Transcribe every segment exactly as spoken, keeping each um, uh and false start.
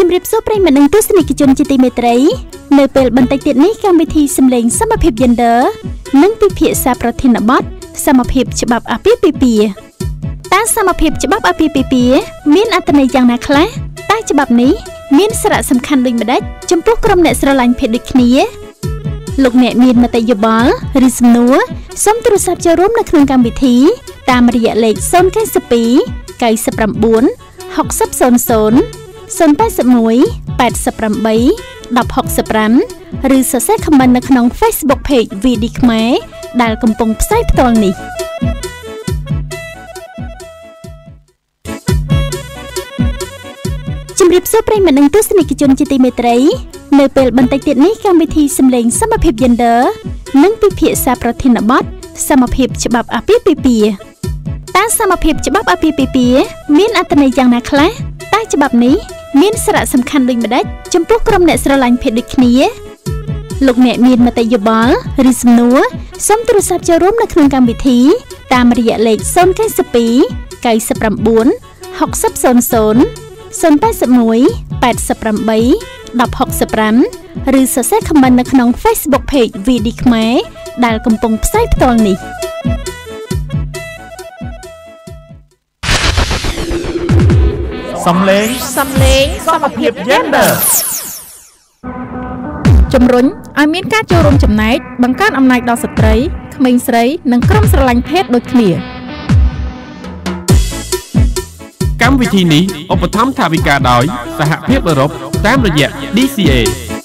Chim riệp số pray mình đang tu sinh chôn chỉ tìm thấy nơi bel bàn tay tiện này cam thi xâm lệnh sắm hợp hiệp gender nâng pi phía xa protein bot sắm hợp hiệp chụp bắp áp pi pi ta sắm hợp hiệp chụp bắp áp pi pi miễnอัตนัยอย่างนักละta chụp bắpนี้miễnสระสำคัญด้วยมาได้จำพวกกรมเนสระลันเพชรดิคเนียลูกเนมีนมาแต่ยบอลริสนัวส้มตรุสับจะร่วมในโครงการวิธีตามระยะเล็กโซนใกล้สปีไก่สปรัมบุญหกซับโซนโซนโซนใต้สมุยแปดสปรัมใบดับหกสปรัมหรือสเซ็คคอมเมนต์ในขนมเฟซบุ๊กเพจวีดิคเมดาลกำปงไซต์ตอนนี้จำริบโซ่ปริมาณหนึ่งตัวสนิทจนจิตเมตรัยในเปลบันไตติดนี้การวิธีสำเร็จสมภิบยันเดอร์นั่งปีเพียซาโปรตีนบอสสมภิบฉบับอาปีปีปีตาสมภิบฉบับอาปีปีปีมีนอัตนัยอย่างนักละตาฉบับนี้มีนสระสำคัญด้วยมาได้จำพวกกรมเนสระลันเพชรดิคเนียลูกเนมีนมาแต่ยบอลริสนัวส้มตรุสับจะร่วมในโครงการวิธีตามระยะเล็กโซนใกล้สปีไก่สปรัมบุญหกซับโซนโซนโซนใต้สมุยแปดสปรัมใบดับหกสปรัมหรือสเซ็คคอมเมนต์ในขนมเฟซบุ๊กเพจวีดิคเมดาลกำปงไซต์ตอนนี้สำเร็งสำเร็งสมภิบยันเดอร์จำรุนอามีนการโจรมจำนายบังการอำนาจดอกสตรีขมิ้นสรีนังกรมสลังเพศโดยเคลียร์กรรมวิธีนี้อุปถัมภ์ทาวิกาโดยสหภาพยุโรปตามระยะ ดี ซี เอ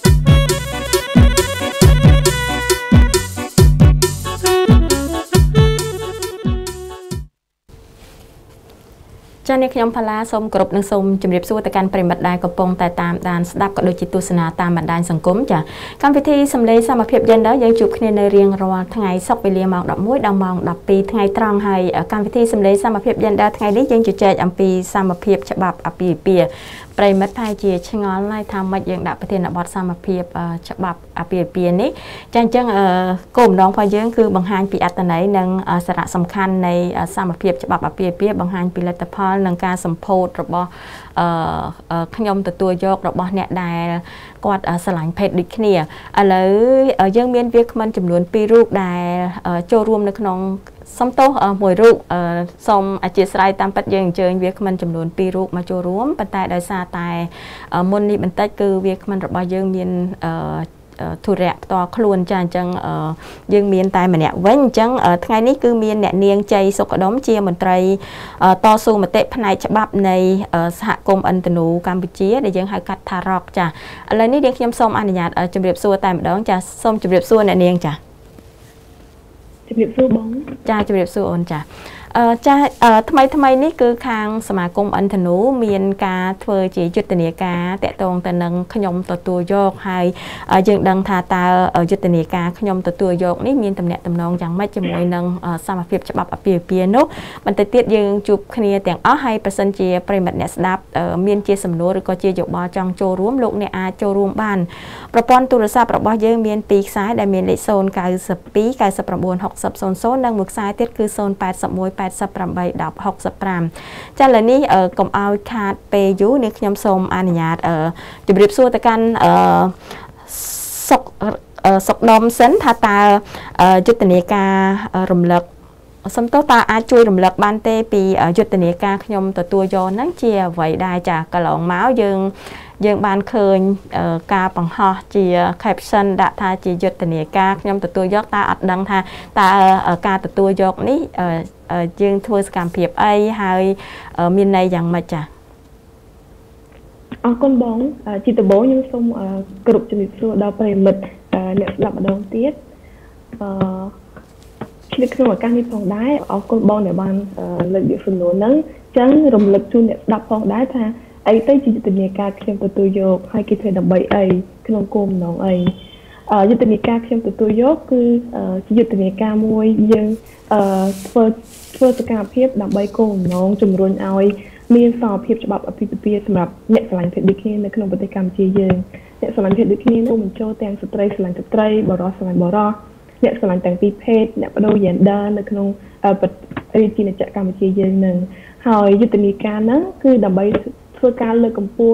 เจ้าในขยมพลาสมกรบนังสมจุ่มเรียบสู้แต่การปริมาณได้กระปงแต่ตามดานสดับก็โดยจิตตุสนาตามบันดาลสังคมจ้ะการพิธีสำเร็จสามารถเพียบยันได้ยังจุบคะแนนในเรียงรอทั้งไงซอกไปเรียมองดับมุ้ยดำมองดับปีทั้งไงตรังให้การพิธีสำเร็จสามารถเพียบยันได้ทั้งไงนี้ยังจุดใจอัมปีสามารถเพียบฉบับอปีเปียปริมาณไทยเจียชงอนไล่ทำมาอย่างดับประเทศนบอสามารถเพียบฉบับอปีเปียนี้จังจังกลุ่มน้องพอเยอะคือบางฮันปีอัตไหนนังสาระสำคัญในสามารถเพียบฉบับอปีเปียบางฮันปีลัตพอลนังการสัมโพธระบบขยมตัวตัวยกระบบเนี่ยได้กอดสลายเพชรดิคเนียอะไรยังมีเวียกมันจำนวนปีรูปได้โจรวมในขนมสมโตมวยรูปสมอาชีพสายตามปัจจัยเจอเวียกมันจำนวนปีรูปมาโจรวมปัจจัยได้ซาตายมนนี่บรรทัดคือเวียกมันระบายยังมีทุเรศต่อคลวนจังจังยังมีตายมาเนี่ยเว้นจังทั้งไงนี้คือมีเนี่ยเนียงใจสกดมเชียมันไตรต่อสู้มาเตะภายฉบับในสหกรมอันตนูกัมพูชีได้ยังให้กัดทารอกจ้ะอะไรนี่เด็กยมส้มอนุญาตจุดเรียบซัวตายมาดองจ้ะส้มจุดเรียบซัวเนี่ยเนียงจ้ะจุดเรียบซัวบ้องจ้ะจุดเรียบซัวอ่อนจ้ะจะทำไมทำไมนี่คือทางสมาคมอันธนูมีนกาเทอจีจุดเนียกาแต่ตรงแต่นังขยมตัวตัวโยกให้ยังดังทาตาจุดเนียกาขยมตัวตัวโยกนี่มีตำแหน่งตำนองอย่างไม่จำเป็นนังสมาชิกฉบับอเปียเปียโนมันแต่เตี้ยยังจุบคเนียแต่งอ้อให้ประสันเจียปริมาณเนี่ยสดับมีนเจียสำนัวหรือก็เจียหยกบอจังโจรวมโลกในอาโจรวมบ้านประปอนตุรศัพท์ประบอยยังมีนปีกซ้ายได้มีนเลโซนกายสปีกายสประบวนหกสับโซนโซนดังมือซ้ายเตี้ยคือโซนแปดสับมวยแปดสับประใบดับหกสับปรามจ้าเลยนี่กลมเอาขาดเปยุในขยมสมอนุญาตจุดเรียบสู้แต่กันสกสกนมเซนทาตาจุดเนียการุมเลิกสมโตตาอาจุยรุมเลิกบ้านเตปีจุดเนียกาขยมตัวตัวยอนั่งเจียไว้ได้จากกระหลองเมาส์ยังยังบานเคยกาปังหอเจียแคปชั่นดะทาจีจุดเนียกาขยมตัวตัวยกตาอัดดังทาตากาตัวตัวยกนี้ยังทัวร์สกามเพียบไอให้มีในอย่างมาจ้ะอ๋อคนบ้องจิตตะโบยังส่งกรุบจะมีส่วนดาวไปหมดเนี่ยหลับดองเตี้ยคลิกขึ้นมาการที่พองได้อ๋อคนบ้องเนี่ยบางเลยอยู่ส่วนโน้นนั้นจังรวมลึกจุนเนี่ยดับพองได้ท่าไอเต้จิตตะเนียกาเขียนตัวตัวโยกให้กิจเทดับใบไอขนมกลมน้องไอยุติเนียกาเขียนตัวตัวโยกคือยุติเนียกามวยยังเฟิร์สเฟิร์สการเพียบดับใบโกงน้องจุ่มรุนเอามีสอบเพียบฉบับอภิปรายสำหรับเนี่ยสลายเพชรดิคีในขนมปฏิกรรมเจียงเนี่ยสลายเพชรดิคีนุ่มโจแตงสตรีสลายสตรีบอรอสลายบอรอเนี่ยสลายแต่งปีเพศเนี่ยประโดยยันดาในขนมปฏิจีนจักรรมเจียงหนึ่งหอยยุติเนียกานั้นคือดับใบเพื่อการเลือกกำปู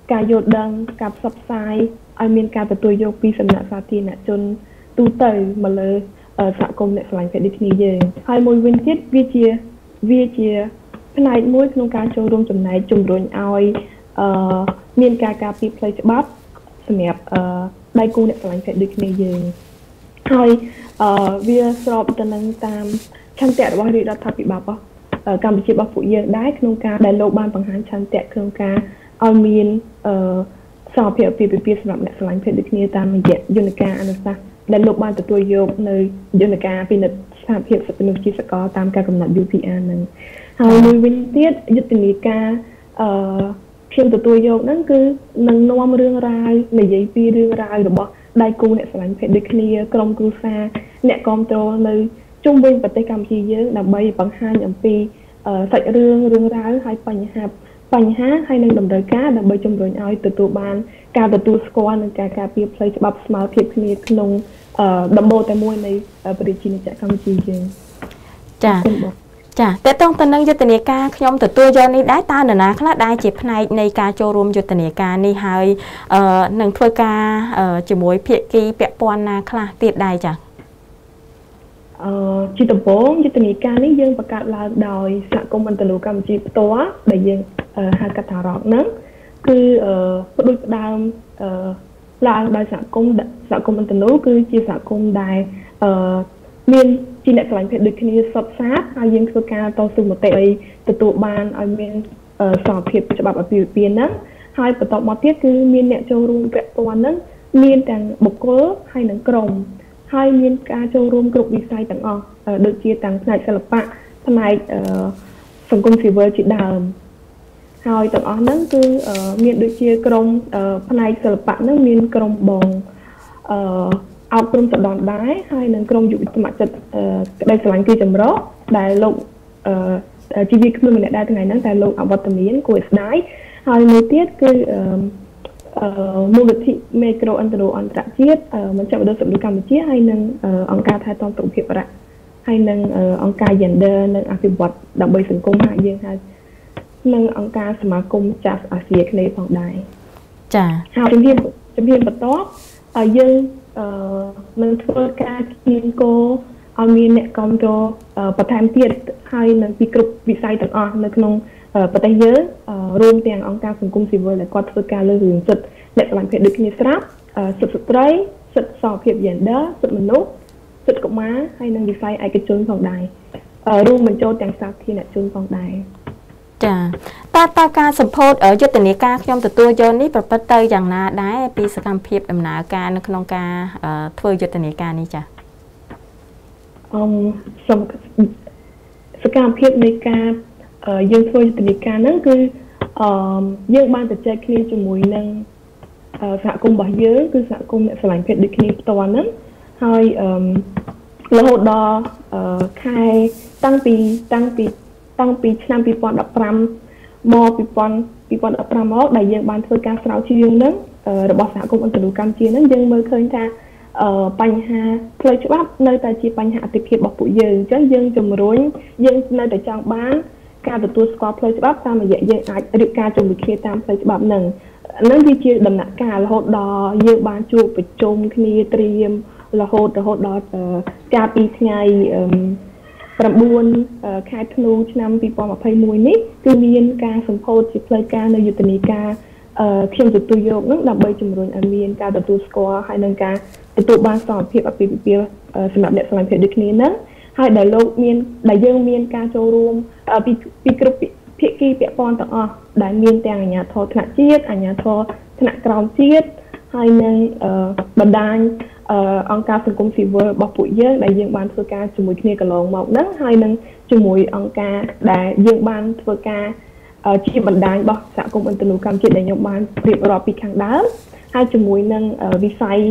ការយល់ដឹងការផ្សព្វផ្សាយឲ្យមានការទទួលយកពីសំណាក់សាធារណជនទូទៅមកលើសហគមន៍អ្នកស្រឡាញ់ភេទដូចគ្នាយើងហើយមួយវិញទៀតវាជាវាជាផ្នែកមួយក្នុងការចូលរួមចំណែកជំរុញឲ្យអឺមានការការពារផ្លូវច្បាប់សម្រាប់អឺដៃគូអ្នកស្រឡាញ់ភេទដូចគ្នាយើងហើយអឺវាស្របទៅនឹងតាមឆន្ទៈរបស់រាជរដ្ឋាភិបាលរបស់កម្ពុជារបស់ពួកយើងដែរក្នុងការដែលលោកបានបង្ហាញឆន្ទៈក្នុងការឲ្យមានអឺសមភាពពីពីសម្រាប់អ្នកស្រឡាញ់ភេទដូចគ្នាតាមរយៈយន្តការអនុសាសន៍ដែលលោកបានទទួលយកនៅយន្តការពិនិត្យស្ថានភាពសិទ្ធិមនុស្សជាសកលតាមការកំណត់ U P R ហ្នឹងហើយមួយវិញទៀតយុទ្ធនាការអឺខ្ញុំទទួលយកហ្នឹងគឺនឹងនាំរឿងរ៉ាវនិយាយពីរឿងរ៉ាវរបស់ដៃគូអ្នកស្រឡាញ់ភេទដូចគ្នាក្រុមគ្រួសារអ្នកគ្រប់គ្រងនៅជុំវិញប្រទេសកម្ពុជាយើងដើម្បីបង្ហាញអំពីសាច់រឿងរឿងរ៉ាវហើយបញ្ហាបញ្ហាហើយនឹងតម្រូវការដើម្បីជំរុញឲ្យទទួលបានការទទួលស្គាល់និងការការពារផ្លូវច្បាប់ស្មើភាពគ្នាក្នុងដំបូលតែមួយនៃប្រជាជាតិកម្ពុជាយើងចាចាតើតើតើនឹងយុទ្ធនាការខ្ញុំទទួលយកនេះដែរតើនរណាខ្លះដែរជាផ្នែកនៃការចូលរួមយុទ្ធនាការនេះហើយនឹងធ្វើការជាមួយភាគីពាក់ព័ន្ធណាខ្លះទៀតដែរចាអឺជាដំបូងយុទ្ធនាការនេះយើងបង្កើតឡើងដោយសហគមន៍អន្តរកម្ពុជាផ្ទាល់ដែលយើងហៅកាត់ថារ៉កហ្នឹងគឺផ្ដួចផ្ដើមឡើងដោយសហគមន៍សហគមន៍អន្តរគឺជាសហគមន៍ដែលអឺមានជាអ្នកស្រឡាញ់ភេទដូចគ្នាសុទ្ធសាធហើយយើងធ្វើការតស៊ូមតិឲ្យទទួលបានឲ្យមានសមភាពច្បាប់អាពាហ៍ពិពាហ៍ហ្នឹងហើយបន្តមកទៀតគឺមានអ្នកចូលរួមពាក់ព័ន្ធហ្នឹងមានទាំងបុគ្គលហើយនិងក្រុមហើយមានការចូលរួមគ្រប់វិស័យទាំងអស់ដូចជាទាំងផ្នែកសិល្បៈផ្នែកសង្គមស៊ីវិលជាដើមហើយទាំងអស់ហ្នឹងគឺមានដូចជាក្រុមផ្នែកសិល្បៈហ្នឹងមានក្រុមបងអឺអោបក្រុមសដនដែរហើយនឹងក្រុមយុវសមចិត្តក្តីស្រឡាញ់គឺចម្រុះដែលលោកជីវីគ្មានម្នាក់ដែរថ្ងៃហ្នឹងតែលោកអវត្តមានគួរស្ដាយហើយមួយទៀតគឺមូលនិធិមេក្រូអន្តរអន្តរជាតិមជ្ឈមណ្ឌលសិទ្ធិមនុស្សកម្ពុជាហើយនឹងអង្គការថែទាំសុខភាពបរិយាហើយនឹងអង្គការ Gender និងអភិវឌ្ឍដើម្បីសង្គមហើយយើងហើយនិងអង្គការសមាគមចាស់អាស៊ីគ្នាផងដែរចា៎ហើយជំហានជំហានបន្តហើយយើងអឺនឹងធ្វើការគៀងគោឲ្យមានអ្នកគ្រប់គ្រងបន្ថែមទៀតហើយនឹងពីគ្រប់វិស័យទាំងអស់នៅក្នុងប្រទេសយើងរួមទាំងអង្គការសង្គមស៊ីវិលដែលគាត់ធ្វើការលើរឿងសិទ្ធិអ្នកស្រឡាញ់ភេទដូចគ្នាស្រាប់សិទ្ធិស្ត្រីសិទ្ធិសមភាព gender សិទ្ធិមនុស្សសិទ្ធិកុមារហើយនិងវិស័យឯកជនផងដែររួមបញ្ចូលទាំងសាធារណជនផងដែរចាតើតើការសម្ពោធយុទ្ធនាការខ្ញុំទទួលយកនេះប្រព្រឹត្តទៅយ៉ាងណាដែរពីសកម្មភាពដំណើរការនៅក្នុងការធ្វើយុទ្ធនាការនេះចាអមសកម្មភាពនៃការយើងធ្វើយុទ្ធនាការហ្នឹងគឺអឺយើងបានទៅចែកគ្នាជាមួយនឹងសហគមន៍របស់យើងគឺសហគមន៍អ្នកស្រឡាញ់ភេទដូចគ្នាផ្ទាល់ហ្នឹងហើយអឺរហូតដល់ខែតាំងពីតាំងពីតាំងពីឆ្នាំពីរពាន់ដប់ប្រាំមកពីពាន់ពីរពាន់ដប់ប្រាំមកដែលយើងបានធ្វើការស្រាវជ្រាវហ្នឹងរបស់សហគមន៍អន្តរកម្ពុជាហ្នឹងយើងមើលឃើញថាបញ្ហាផ្លូវច្បាប់នៅតែជាបញ្ហាអតិភិបរបស់ពួកយើងអញ្ចឹងយើងជំរុញយើងនៅតែចង់បានការទទួលស្គាល់ផ្លូវច្បាប់តាមរយៈយើងអាចរៀបការជាមួយគ្នាតាមផ្លូវច្បាប់ហ្នឹងហ្នឹងវាជាដំណាក់កាលរហូតដល់យើងបានជួបប្រជុំគ្នាត្រៀមរហូតរហូតដល់ការពីថ្ងៃប្រាំបួនខែធ្នូឆ្នាំពីរពាន់ម្ភៃមួយនេះគឺមានការសម្ពោធជាផ្លូវការនៅយុទ្ធនាការខ្ញុំទទួលយកហ្នឹងដើម្បីជំរុញឲ្យមានការទទួលស្គាល់ហើយនឹងការទទួលបានសមភាពអាពាហ៍ពិពាហ៍សម្រាប់អ្នកស្រឡាញ់ភេទដូចគ្នាហ្នឹងហើយដែលលោកមានដែលយើងមានការចូលរួមពីពីគ្រប់ភាគីពាក់ព័ន្ធទាំងអស់ដែលមានទាំងអាជ្ញាធរថ្នាក់ជាតិអាជ្ញាធរថ្នាក់ក្រោមជាតិហើយនឹងបណ្ដាញអង្គការសង្គមស៊ីវិលរបស់ពួកយើងដែលយើងបានធ្វើការជាមួយគ្នាកន្លងមកហ្នឹងហើយនឹងជាមួយអង្គការដែលយើងបានធ្វើការជាបណ្ដាញរបស់សហគមន៍អន្តរកម្មជាតិដែលខ្ញុំបានរៀបរាប់ពីខាងដើមហើយជាមួយនឹងវិស័យ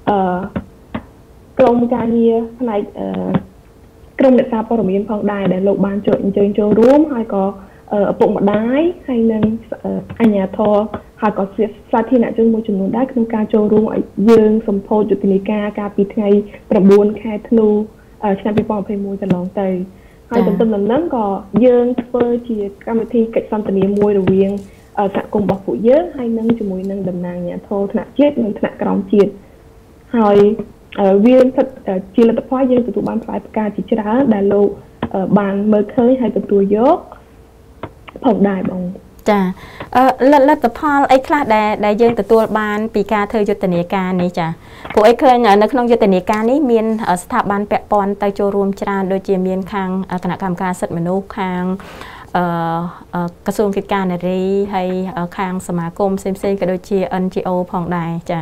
ក្រមការងារផ្នែកក្រុមអ្នកសារព័ត៌មានផងដែរដែលលោកបានចូលអញ្ជើញចូលរួមហើយក៏ឪពុកម្ដាយហើយនឹងអាជ្ញាធរហើយក៏សាធារណជនមួយចំនួនដែរក្នុងការចូលរួមឲ្យយើងសម្ពោធយុទ្ធនាការកាលពីថ្ងៃប្រាំបួនខែធ្នូឆ្នាំពីរពាន់ម្ភៃមួយកន្លងទៅហើយទន្ទឹមនឹងហ្នឹងក៏យើងធ្វើជាកម្មវិធីកិច្ចសន្ទនាមួយរវាងសហគមន៍របស់ពួកយើងហើយនឹងជាមួយនឹងតំណាងអាជ្ញាធរថ្នាក់ជាតិនិងថ្នាក់ក្រោមជាតិហើយវាជាលទ្ធផលយើងទទួលបានផ្លែផ្កាជាច្រើនដែលលោកបានមើលឃើញហើយទទួលយកផងដែរបងចាលទ្ធផលអីខ្លះដែលដែលយើងទទួលបានពីការធ្វើយុទ្ធនាការនេះចាពួកអីឃើញនៅក្នុងយុទ្ធនាការនេះមានស្ថាប័នពាក់ព័ន្ធទៅចូលរួមច្រើនដូចជាមានខាងគណៈកម្មការសិទ្ធិមនុស្សខាងក្រសួងកិច្ចការនារីហើយខាងសមាគមផ្សេងៗក៏ដូចជា N G O ផងដែរចា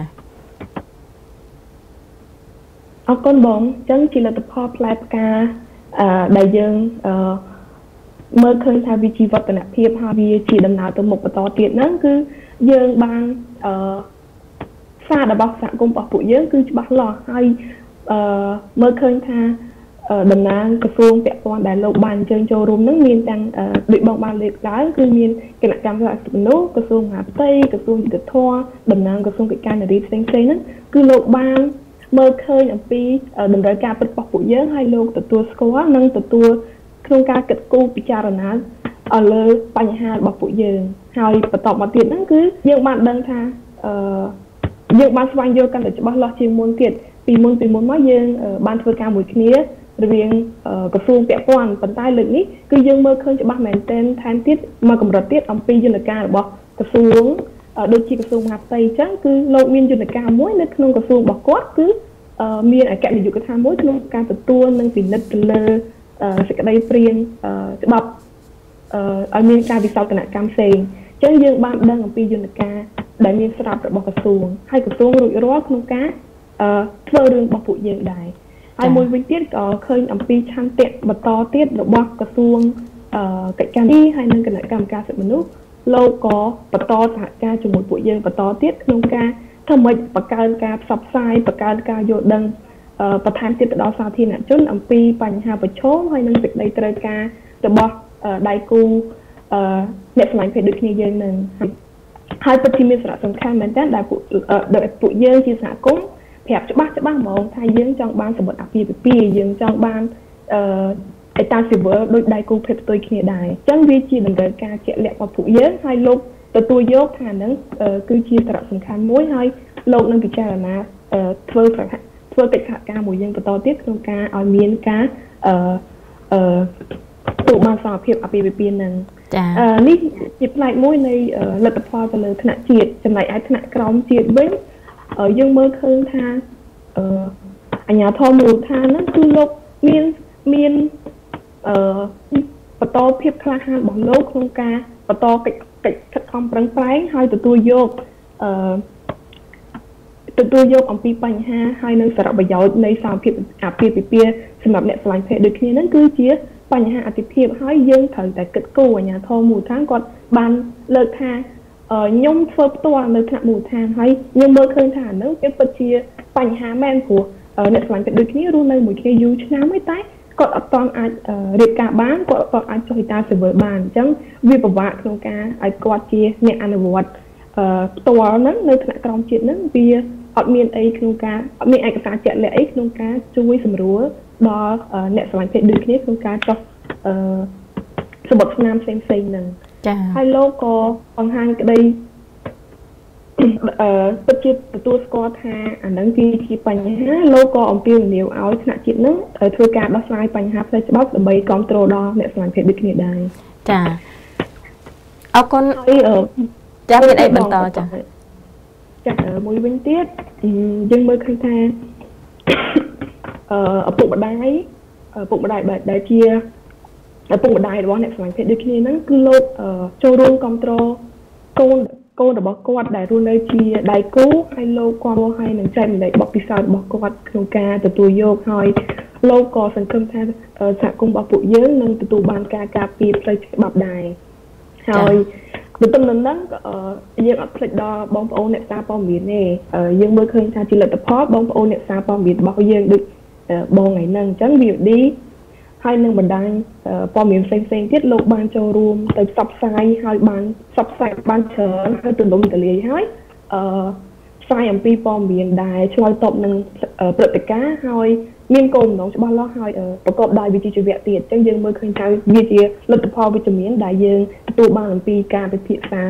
អរគុណបងអញ្ចឹងជាលទ្ធផលផ្លែផ្កាដែលយើងមើលឃើញថាវាជីវឌ្ឍនភាពហើយវាជាដំណើរទៅមុខបន្តទៀតហ្នឹងគឺយើងបានអឺសាររបស់សហគមន៍របស់ពួកយើងគឺច្បាស់លាស់ហើយអឺមើលឃើញថាតំណាងក្រសួងពាក់ព័ន្ធដែលលោកបានអញ្ជើញចូលរួមហ្នឹងមានទាំងដូចបងបានលើកឡើងគឺមានគណៈកម្មការសិទ្ធិមនុស្សក្រសួងមហាផ្ទៃក្រសួងយុទ្ធភ័ពតំណាងក្រសួងកិច្ចការនារីផ្សេងៗហ្នឹងគឺលោកបានមើលឃើញអំពីតម្រូវការពិតរបស់ពួកយើងហើយលោកទទួលស្គាល់និងទទួលក្នុងការគិតគូរពិចារណាឲ្យលើបញ្ហារបស់ពួកយើងហើយបន្តមកទៀតហ្នឹងគឺយើងបានដឹងថាអឺយើងបានស្វែងយល់កាន់តែច្បាស់លាស់ជាងមុនទៀតពីមុនពីមុនមកយើងបានធ្វើការមួយគ្នារវាងក្រសួងពាក់ព័ន្ធប៉ុន្តែលើកនេះគឺយើងមើលឃើញច្បាស់មែនទែនថែមទៀតមកកម្រិតទៀតអំពីយន្តការរបស់ក្រសួងដូចជាក្រសួងមហាផ្ទៃអញ្ចឹងគឺលោកមានយន្តការមួយនៅក្នុងក្រសួងរបស់គាត់គឺមានអគ្គនាយកដ្ឋានមួយក្នុងការទទួលនិងពិនិត្យទៅលើសេចក្តីព្រាងច្បាប់ឲ្យមានការវិសោធនកម្មផ្សេងអញ្ចឹងយើងបានដឹងអំពីយន្តការដែលមានស្រាប់របស់ក្រសួងហើយក្រសួងរួចរាល់ក្នុងការធ្វើរឿងរបស់ពួកយើងដែរហើយមួយវិញទៀតក៏ឃើញអំពីឆន្ទៈបន្តទៀតរបស់ក្រសួងកិច្ចការនេះហើយនិងគណៈកម្មការសិទ្ធិមនុស្សលោកក៏បន្តសហការជាមួយពួកយើងបន្តទៀតក្នុងការធ្វើម៉េចបង្កើនការផ្សព្វផ្សាយបង្កើនការយល់ដឹងបន្ថែមទៀតទៅដល់សាធារណជនអំពីបញ្ហាប្រឈមហើយនិងសេចក្តីត្រូវការរបស់ដៃគូអ្នកស្រឡាញ់ភេទដូចគ្នាយើងនឹងហើយពិតជាមានសារៈសំខាន់មែនតើដែលពួកពួកយើងជាសហគមន៍ប្រាប់ច្បាស់ច្បាស់ហ្មងថាយើងចង់បានសម្បត្តិអាពាហ៍ពិពាហ៍យើងចង់បានអឺអេតាស៊ីវិលដូចដៃគូភេទផ្ទុយគ្នាដែរអញ្ចឹងវាជាតម្រូវការជាក់លាក់របស់ពួកយើងហើយលោកទទួលយកថាហ្នឹងគឺជាសារៈសំខាន់មួយហើយលោកនឹងពិចារណាធ្វើធ្វើកិច្ចសហការមួយយើងបន្តទៀតក្នុងការឲ្យមានការអឺអឺទូបានសមភាពអាពាហ៍ពិពាហ៍នឹងចា៎នេះជាផ្នែកមួយនៃលទ្ធផលទៅលើថ្នាក់ជាតិចំណែកឯថ្នាក់ក្រោមជាតិវិញយើងមើលឃើញថាអឺអាជ្ញាធរមូលដ្ឋានហ្នឹងគឺលោកមានមានអឺបន្តភាពក្លាហានរបស់លោកក្នុងការបន្តកិច្ចកិច្ចខិតខំប្រឹងប្រែងហើយទទួលយកអឺទទួលយកអំពីបញ្ហាហើយនៅសារៈប្រយោជន៍នៃសមភាពអាពាហ៍ពិពាហ៍សម្រាប់អ្នកស្រឡាញ់ភេទដូចគ្នាហ្នឹងគឺជាបញ្ហាអតិភិបហើយយើងត្រូវតែគិតគូរអាជ្ញាធរមូលដ្ឋានគាត់បានលើកថាខ្ញុំធ្វើផ្ទាល់នៅថ្នាក់មូលដ្ឋានហើយខ្ញុំមើលឃើញថាហ្នឹងវាពិតជាបញ្ហាមែនព្រោះអ្នកស្រឡាញ់ភេទដូចគ្នារស់នៅមួយគ្នាយូរឆ្នាំហើយតែគាត់អត់ទាន់អាចរៀបការបានគាត់អត់ទាន់អាចចុះហេតាស៊ីវិលបានអញ្ចឹងវាពិបាកក្នុងការឲ្យគាត់ជាអ្នកអនុវត្តផ្ទាល់ហ្នឹងនៅថ្នាក់ក្រោមជាតិហ្នឹងវាអត់មានអីក្នុងការអត់មានឯកសារជាក់លាក់អីក្នុងការជួយសម្រួលដល់អ្នកស្រឡាញ់ភេទដូចគ្នាក្នុងការចុះអឺសម្បត្តិស្នាមផ្សេងៗហ្នឹងចា៎ហើយលោកក៏បង្ហាញក្តីអឺពិតជាទទួលស្គាល់ថាអាហ្នឹងគឺជាបញ្ហាលោកក៏អំពាវនាវឲ្យថ្នាក់ជាតិហ្នឹងធ្វើការដោះស្រាយបញ្ហាផ្នែកច្បាប់ដើម្បីគ្រប់គ្រងដល់អ្នកស្រឡាញ់ភេទដូចគ្នាដែរចា៎អរគុណហើយចា៎មានអីបន្តចា៎ចា៎មួយវិញទៀតយើងមើលឃើញថាអឺឪពុកម្ដាយឪពុកម្ដាយដែលជាឪពុកម្ដាយរបស់អ្នកស្រឡាញ់ភេទដូចគ្នាហ្នឹងគឺលោកចូលរួមគ្រប់គ្រងកូនកូនរបស់គាត់ដែលរស់នៅជាដៃគូហើយលោកគាត់ហើយនឹងចែកម្លែកបទពិសោធន៍របស់គាត់ក្នុងការទទួលយកហើយលោកក៏សង្ឃឹមថាសហគមន៍របស់ពួកយើងនឹងទទួលបានការការពារផ្លូវច្បាប់ដែរហើយទន្ទឹមនឹងហ្នឹងយើងអត់ភ្លេចដល់បងប្អូនអ្នកសារព័ត៌មានទេយើងមើលឃើញថាជាលទ្ធផលបងប្អូនអ្នកសារព័ត៌មានរបស់យើងដូចបងថ្ងៃហ្នឹងអញ្ចឹង វី អូ ឌី ហើយនឹងបណ្ដាញព័ត៌មានផ្សេងៗទៀតលោកបានចូលរួមទៅផ្សព្វផ្សាយហើយបានផ្សព្វផ្សាយបានច្រើនហើយទូលំទូលាយហើយអឺផ្សាយអំពីព័ត៌មានដែលឆ្លើយតបនឹងព្រឹត្តិការណ៍ហើយមានគោលបំណងច្បាស់លាស់ហើយប្រកបដោយវិជ្ជាជីវៈទៀតអញ្ចឹងយើងមើលឃើញថាវាជាលទ្ធផលវិជ្ជមានដែលយើងទទួលបានអំពីការពិភាក្សា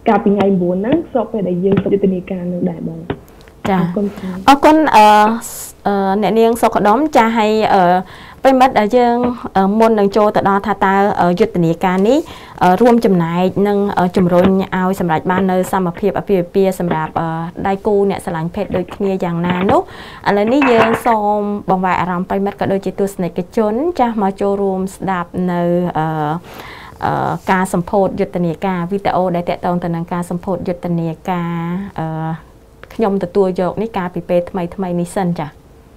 កាលពីថ្ងៃbốnហ្នឹងស្របពេលដែលយើងទៅយុទ្ធនាការនឹងដែរបងចាអរគុណអឺអ្នកនាងសុខដុមចាឲ្យអឺប្រិមិត្តយើងមុននឹងចូលទៅដល់ថាតើយុទ្ធនាការនេះរួមចំណែកនិងជំរុញឲ្យសម្រេចបាននៅសមភាពអាពាហ៍ពិពាហ៍សម្រាប់ដៃគូអ្នកស្រឡាញ់ភេទដូចគ្នាយ៉ាងណានោះឥឡូវនេះយើងសូមបង្វែរអារម្មណ៍ប្រិមិត្តក៏ដូចជាទស្សនិកជនចាស់មកចូលរួមស្ដាប់នៅអឺការសម្ពោធយុទ្ធនាការវីដេអូដែលតាក់ទងទៅនឹងការសម្ពោធយុទ្ធនាការអឺខ្ញុំទទួលយកនេះកាលពីពេលថ្មីថ្មីនេះសិនចា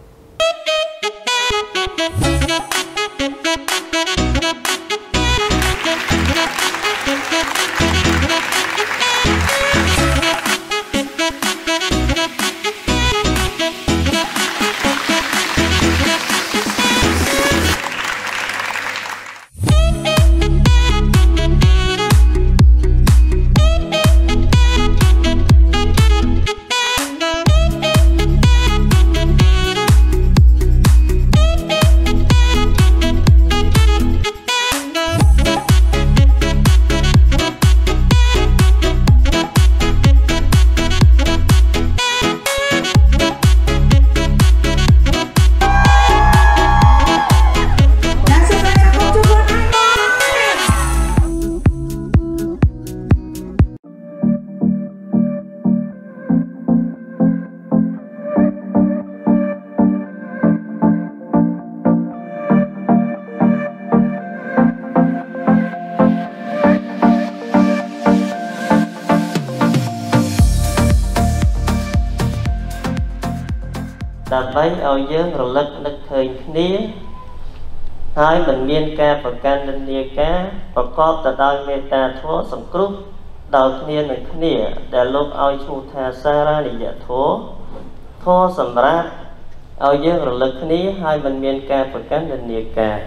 ដើម្បីឲ្យយើងរលឹកនឹកឃើញគ្នាហើយមិនមានការប្រកាន់និន្នាការប្រកបទៅដោយមេត្តាធម៌សង្គ្រោះដល់គ្នានឹងគ្នាដែលលោកឲ្យឈ្មោះថាសារនិយធម៌ធម៌សម្រាប់ឲ្យយើងរលឹកគ្នាហើយមិនមានការប្រកាន់និន្នាការ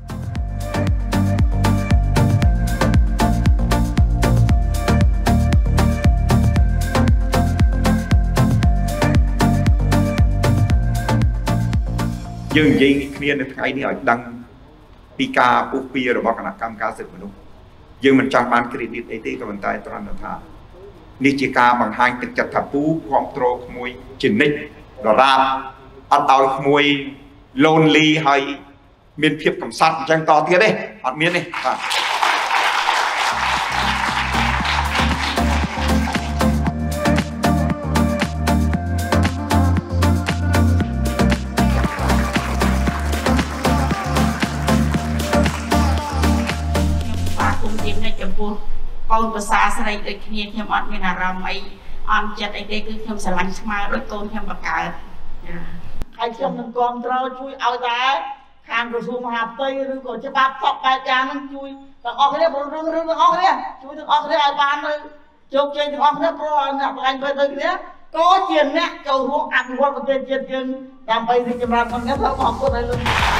យើងនិយាយគ្នានៅថ្ងៃនេះឲ្យដឹងពីការពុះពៀរបស់គណៈកម្មការសិទ្ធិមនុស្សយើងមិនចង់បាន credit អីទេក៏ប៉ុន្តែត្រង់ថានេះជាការបង្ហាញទឹកចិត្តថាពូគ្រប់គ្រងក្មួយជានិច្ចដរាបអត់ឲ្យក្មួយ lonely ហើយមានភាពកំសត់អញ្ចឹងតទៀតទេអត់មានទេបាទកូនភាសាស្រីដូចគ្នាខ្ញុំអត់មានអារម្មណ៍អីអន់ចិត្តអីទេគឺខ្ញុំស្រឡាញ់ស្មើដូចកូនខ្ញុំបកើតហើយខ្ញុំនឹងគ្រប់គ្រងជួយឲ្យដែរខាងក្រសួងមហាផ្ទៃឬក៏ច្បាប់សពបែបយ៉ាងហ្នឹងជួយទាំងអស់គ្នាព្រោះរឿងរឿងទាំងអស់គ្នាជួយទាំងអស់គ្នាឲ្យបាននៅជោគជ័យទាំងអស់គ្នាព្រោះអ្នកបង្ហាញបែបដូចគ្នាក៏ជាអ្នកចូលរួមអភិវឌ្ឍប្រទេសជាតិយើងដើម្បីរីកចម្រើនផងខ្ញុំសូមអរគុណឲ្យលោក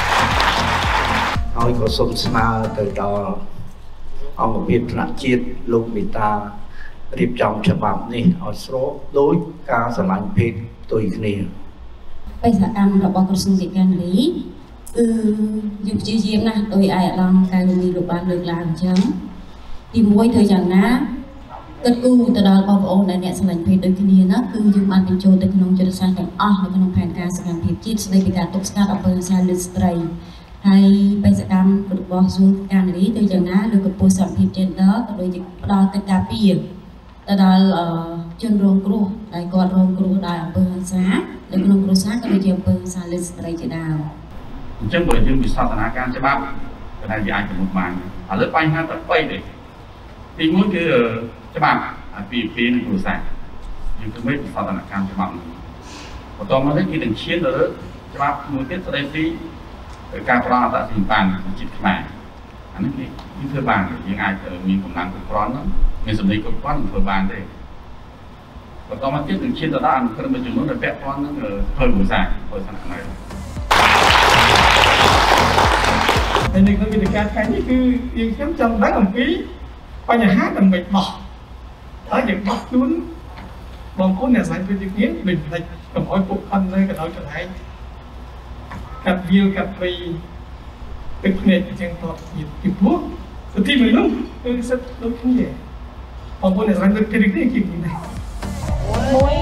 ហើយក៏សូមស្នើទៅដល់អង្គភាពថ្នាក់ជាតិលោកមេតារៀបចំច្បាប់នេះឲ្យស្របដោយការស្រឡាញ់ភេទផ្ទុយគ្នាបេសកកម្មរបស់ក្រសួងកិច្ចការនារីគឺយើងព្យាយាមណាស់ដោយឯកឧត្តមកែវនីលោកបានលើកឡើងអញ្ចឹងទីមួយធ្វើយ៉ាងណាគិតគូរទៅដល់បងប្អូនដែលអ្នកស្រឡាញ់ភេទដូចគ្នាណាគឺយើងបានបញ្ចូលទៅក្នុងយុទ្ធសាស្ត្រទាំងអស់នៅក្នុងផែនការសកម្មភាពជាតិស្តីពីការទប់ស្កាត់អំពើហិង្សាលើស្ត្រីហើយបេសកកម្មរបស់ក្រសួងការនារីទៅយ៉ាងណាលើកកម្ពស់សមភាព gender ក៏ដូចជាផ្ដល់កិច្ចការពារទៅដល់ជនរងគ្រោះដែលគាត់រងគ្រោះដោយអំពើហិង្សានៅក្នុងគ្រួសារក៏ដូចជាអំពើហិង្សាលើស្ត្រីជាដើមអញ្ចឹងបើយើងវិសោធនកម្មច្បាប់ក៏តែវាអាចប្រមូលបានឥឡូវបញ្ហាតែបីទេទីមួយគឺច្បាប់អាពាហ៍ពិពាហ៍និងគ្រួសារយើងធ្វើវិសោធនកម្មច្បាប់បន្តមកនេះគឺនឹងឈានទៅលើច្បាប់មួយទៀតស្ដីពីការប្រអត្តសញ្ញាណជាតិខ្មែរអានេះគឺយើងធ្វើបានយើងអាចមានកម្លាំងគ្រប់គ្រាន់មានសម្លេងគ្រប់គ្រាន់ធ្វើបានទេបន្តមកទៀតនឹងឈានទៅដល់អនុក្រមចំនួនដែលពាក់ព័ន្ធនឹងធ្វើភាសាធ្វើសាសនាហើយនៅក្នុងវិទ្យាការថ្ងៃនេះគឺយើងខ្ញុំចង់ដឹងអំពីបញ្ហាដើម្បីបោះហើយយើងបោះខ្លួនបងប្អូនអ្នកស្រីពីគ្នាមិនផ្លេចកុំឲ្យពួកគាត់នៅកណ្ដោកន្លែងកាត់វាលកាត់ព្រៃទឹកភ្នែកអញ្ចឹងតបពីពីពួកទីមនុស្សគឺសិតដូចគ្នាបងប្អូនអ្នកស្រឡាញ់ដូចគ្នានេះជាគ្នានេះមួយ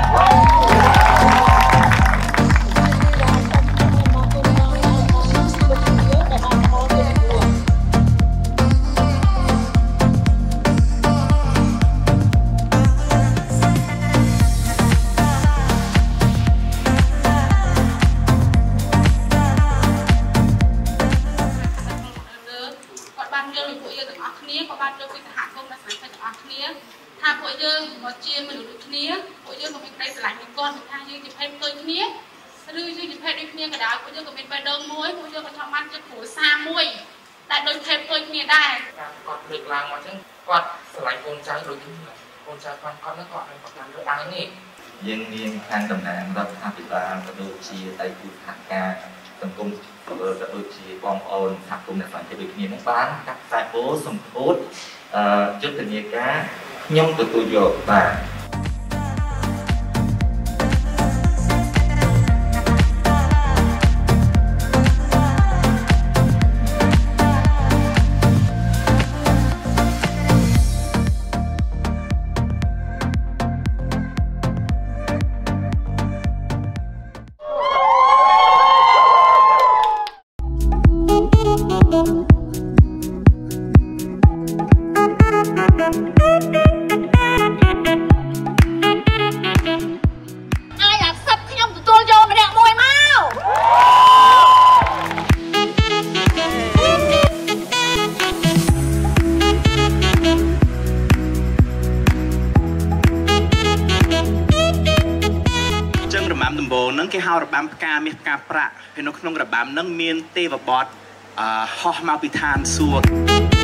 យើងមានខាងតំណាងរដ្ឋាភិបាលក៏ដូចជាដៃគូសហការសង្គមក៏ដូចជាបងប្អូនសហគមន៍អ្នកស្ម័គ្រចិត្តដូចគ្នានឹងបានកាត់ខ្សែអូសម្ពោធយុទ្ធនាការខ្ញុំទទួលយកបាទ គេហៅរបាំផ្កាមាសផ្កាប្រាក់ហើយនៅក្នុងរបាំនឹងមានទេវបុត្រហោះមកពីឋានសួគ៌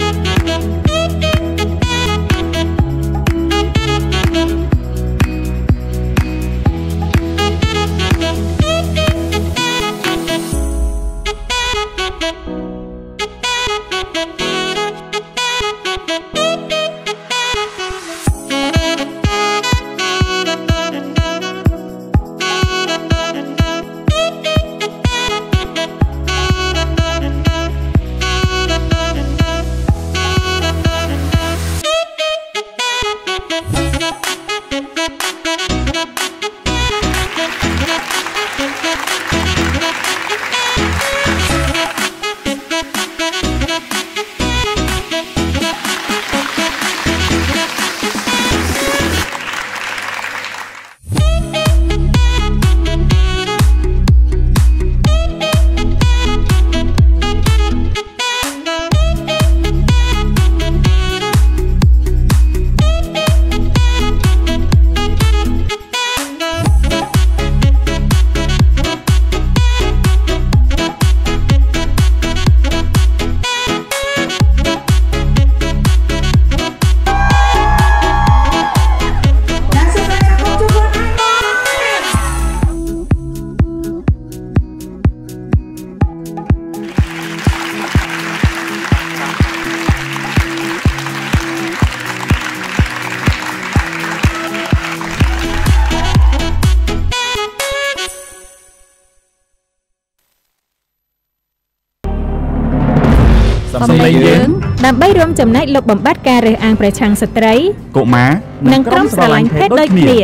សម្លេងយើងដើម្បីរួមចំណែកលុបបំបាត់ការរើសអើងប្រឆាំងស្ត្រីកុមារនិងក្រុមស្រឡាញ់ភេទដូចគ្នា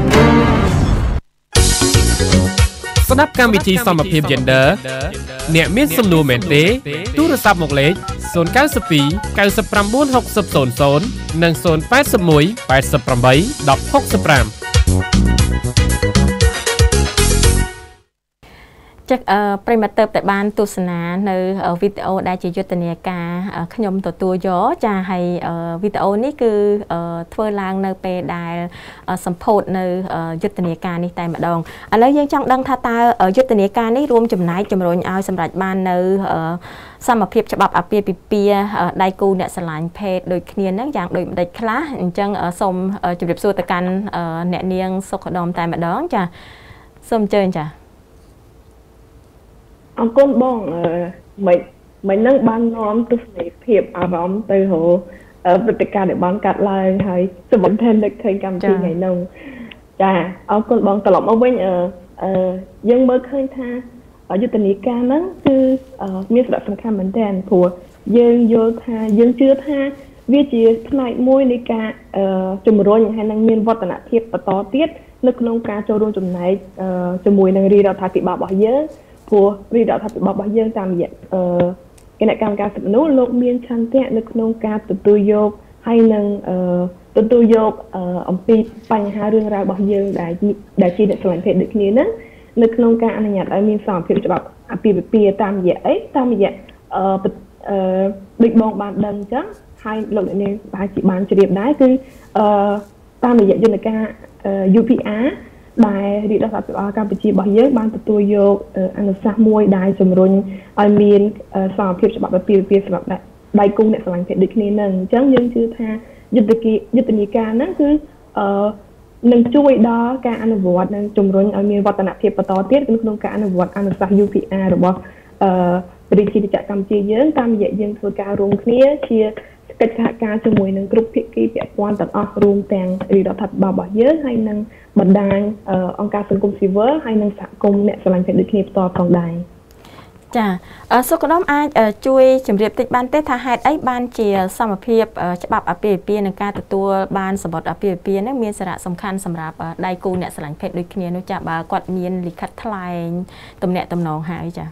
ស្ដាប់កម្មវិធីសមភាព Gender អ្នកមានសំណួរមែនទេទូរស័ព្ទមកលេខศูนย์ เก้า สอง เก้า เก้า หก ศูนย์ ศูนย์ និង ศูนย์ แปด หนึ่ง แปด แปด หนึ่ง หก ห้าจักปริมาเติบแต่บ้านตุสนาในวิดีโอได้จะยุติเนียกาขยมตัวตัวย่อจะให้วิดีโอนี้คือทเวลางในเปได้สัมโพธในยุติเนียกานี้แต่มาดองแล้วยังจังดังท่าตายุติเนียกานี้รวมจำนายจำนวนเอาสำหรับบ้านในสมภิบฉบับอเปียปีเปียได้กูเนี่ยสลายเพศโดยเนียนนั่งอย่างโดยเด็กคลาจังสมจุดเดือบสู้ตะกันเนี่ยเนียงสกดอมแต่มาดองจะสมเจนจ้ะ ông con bong mấy mấy nâng ban nhóm từ này hiệp à bóng từ hồ ở tất cả để bán cắt lại hay sự vấn thêm được thêm cầm chi ngày nông chà ông con bong tập ông bên ở dân mới khơi tha ở dưới tình ca nó cứ miếng sợi sầm kham mình đèn phù dân vô tha dân chưa tha វាជាផ្នែកមួយនៃការជំរុញហើយនឹងមានវឌ្ឍនភាពបន្តទៀតនៅក្នុងការចូលរួមចំណែកជាមួយនឹងរាជរដ្ឋាភិបាលរបស់យើងព្រោះរាជរដ្ឋាភិបាលរបស់យើងតាមរយៈគណៈកម្មការសិទ្ធិមនុស្សលោកមានឆន្ទៈនៅក្នុងការទទួលយកហើយនឹងទទួលយកអំពីបញ្ហារឿងរ៉ាវរបស់យើងដែលដែលជាអ្នកស្រឡាញ់ភេទដូចគ្នាហ្នឹងនៅក្នុងការអនុញ្ញាតឲ្យមានសមភាពច្បាប់អាពាហ៍ពិពាហ៍តាមរយៈអីតាមរយៈអឺដូចបងបានដឹងអញ្ចឹងហើយលោកអ្នកនាងបានជាបានជ្រាបដែរគឺអឺតាមរយៈយន្តការ U P R ដែលរាជរដ្ឋាភិបាលកម្ពុជារបស់យើងបានទទួលយកអនុសាសន៍មួយដែលជំរុញឲ្យមានសមភាពច្បាប់អាពាហ៍ពិពាហ៍សម្រាប់ដៃគូអ្នកស្រឡាញ់ភេទដូចគ្នានឹងអញ្ចឹងយើងជឿថាយុទ្ធនាយុទ្ធនាការហ្នឹងគឺអឺនឹងជួយដល់ការអនុវត្តនិងជំរុញឲ្យមានវឌ្ឍនភាពបន្តទៀតក្នុងការអនុវត្តអនុសាសន៍ U P R របស់អឺរាជអាណាចក្រកម្ពុជាយើងតាមរយៈយើងធ្វើការរួមគ្នាជាកិច្ចសហការជាមួយនឹងគ្រប់ភាគីពាក់ព័ន្ធទាំងអស់រួមទាំងរាជរដ្ឋាភិបាលរបស់យើងហើយនិងបណ្ដាញអង្គការសង្គមស៊ីវិលហើយនិងសហគមន៍អ្នកស្រឡាញ់ភេទដូចគ្នាផ្ទាល់ផងដែរចាសុខដុមអាចជួយជម្រាបតិចបានទេថាហេតុអីបានជាសមភាពច្បាប់អាពាហ៍ពិពាហ៍និងការទទួលបានសម្បត្តិអាពាហ៍ពិពាហ៍នេះមានសារៈសំខាន់សម្រាប់ដៃគូអ្នកស្រឡាញ់ភេទដូចគ្នានោះចាបើគាត់មានលិខិតថ្លែងទំនាក់ទំនងហើយចា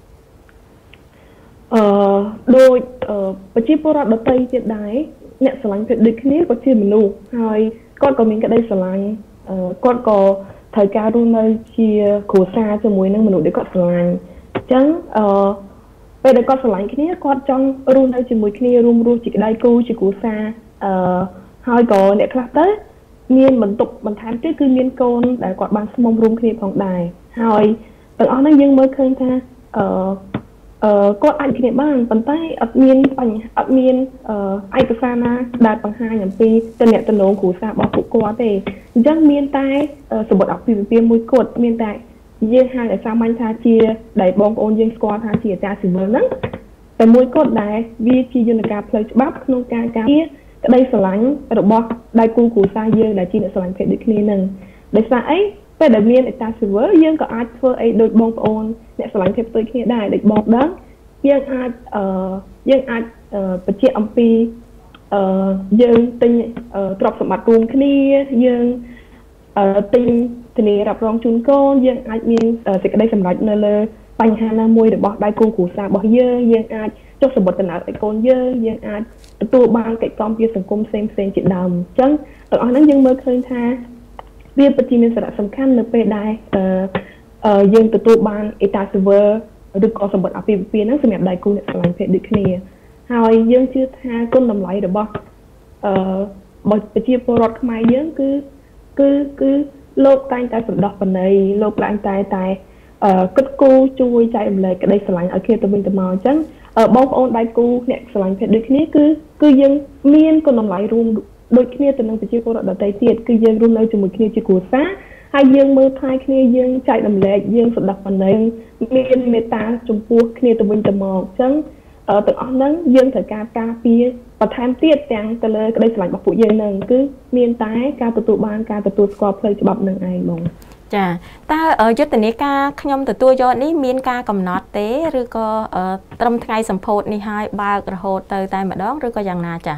អឺដោយប្រជាពលរដ្ឋដទៃទៀតដែរអ្នកស្រឡាញ់ភេទដូចគ្នាក៏ជាមនុស្សហើយគាត់ក៏មានក្តីស្រឡាញ់គាត់ក៏ត្រូវការរស់នៅជាគ្រួសារជាមួយនឹងមនុស្សដែលគាត់ស្រឡាញ់អញ្ចឹងអឺពេលដែលគាត់ស្រឡាញ់គ្នាគាត់ចង់រស់នៅជាមួយគ្នារួមរស់ជាដៃគូជាគ្រួសារអឺហើយក៏អ្នកខ្លះទៅមានបន្ទុកបន្ថែមទៀតគឺមានកូនដែលគាត់បានស្មុំរួមគ្នាផងដែរហើយទាំងអស់ហ្នឹងយើងមើលឃើញថាអឺអឺគាត់អាចគ្នាបានប៉ុន្តែអត់មានបញ្ហាអត់មានឯកសារណាដែលបង្ហាញអំពីទំនាក់ទំនងគ្រួសាររបស់ពួកគាត់ទេអញ្ចឹងមានតែសម្បត្តិអាពាហ៍ពិពាហ៍មួយគត់មានតែយើងហៅឲ្យសាមញ្ញថាជាដែលបងប្អូនយើងស្គាល់ថាជាអាចារ្យស៊ីវិលហ្នឹងតែមួយគត់ដែរវាជាយន្តការផ្លូវច្បាប់ក្នុងការការពារក្តីស្រឡាញ់របស់ដៃគូគ្រួសារយើងដែលជាអ្នកស្រឡាញ់ភេទដូចគ្នាហ្នឹងដោយសារអីពេលដែលមានអេតាស៊ីវិលយើងក៏អាចធ្វើអីដូចបងប្អូនអ្នកស្រឡាញ់ភេទផ្ទុយគ្នាដែរដូចបងដឹងយើងអាចអឺយើងអាចបញ្ជាក់អំពីអឺយើងទិញទ្រព្យសម្បត្តិរួមគ្នាយើងអឺទិញធានារ៉ាប់រងជូនកូនយើងអាចមានសេចក្តីសម្រេចនៅលើបញ្ហាណាមួយរបស់ដៃគូគ្រួសាររបស់យើងយើងអាចចុះសម្បត្តិដំណើរឲ្យកូនយើងយើងអាចទទួលបានកិច្ចគាំពារសង្គមផ្សេងផ្សេងជាដើមអញ្ចឹងទាំងអស់ហ្នឹងយើងមើលឃើញថាវាពិតជាមានសារៈសំខាន់នៅពេលដែលអឺយើងទទួលបានអេតាស៊ីវិលឬក៏សម្បត្តិអាពាហ៍ពិពាហ៍ហ្នឹងសម្រាប់ដៃគូអ្នកស្រឡាញ់ភេទដូចគ្នាហើយយើងជឿថាគុណតម្លៃរបស់អឺប្រជាពលរដ្ឋខ្មែរយើងគឺគឺគឺលោកតែងតែសន្តោសប្រណីលោកតែងតែតែគិតគូរជួយចែករំលែកក្តីស្រឡាញ់ឲ្យគ្នាទៅវិញទៅមកអញ្ចឹងបងប្អូនដៃគូអ្នកស្រឡាញ់ភេទដូចគ្នាគឺគឺយើងមានគុណតម្លៃរួមដូចគ្នាទៅនឹងប្រជាពលរដ្ឋដទៃទៀតគឺយើងរស់នៅជាមួយគ្នាជាគ្រួសារហើយយើងមើលថែគ្នាយើងចែករំលែកយើងសន្តោសប្រណីមានមេត្តាចំពោះគ្នាទៅវិញទៅមកអញ្ចឹងទាំងអស់ហ្នឹងយើងត្រូវការការពារបន្ថែមទៀតទាំងទៅលើក្តីស្រឡាញ់របស់ពួកយើងនឹងគឺមានតែការទទួលបានការទទួលស្គាល់ផ្លូវច្បាប់នឹងឯងបងចាតើយុទ្ធនាការខ្ញុំទទួលយកនេះមានការកំណត់ទេឬក៏ត្រឹមថ្ងៃសម្ពោធនេះហើយបើករហូតទៅតែម្ដងឬក៏យ៉ាងណាចា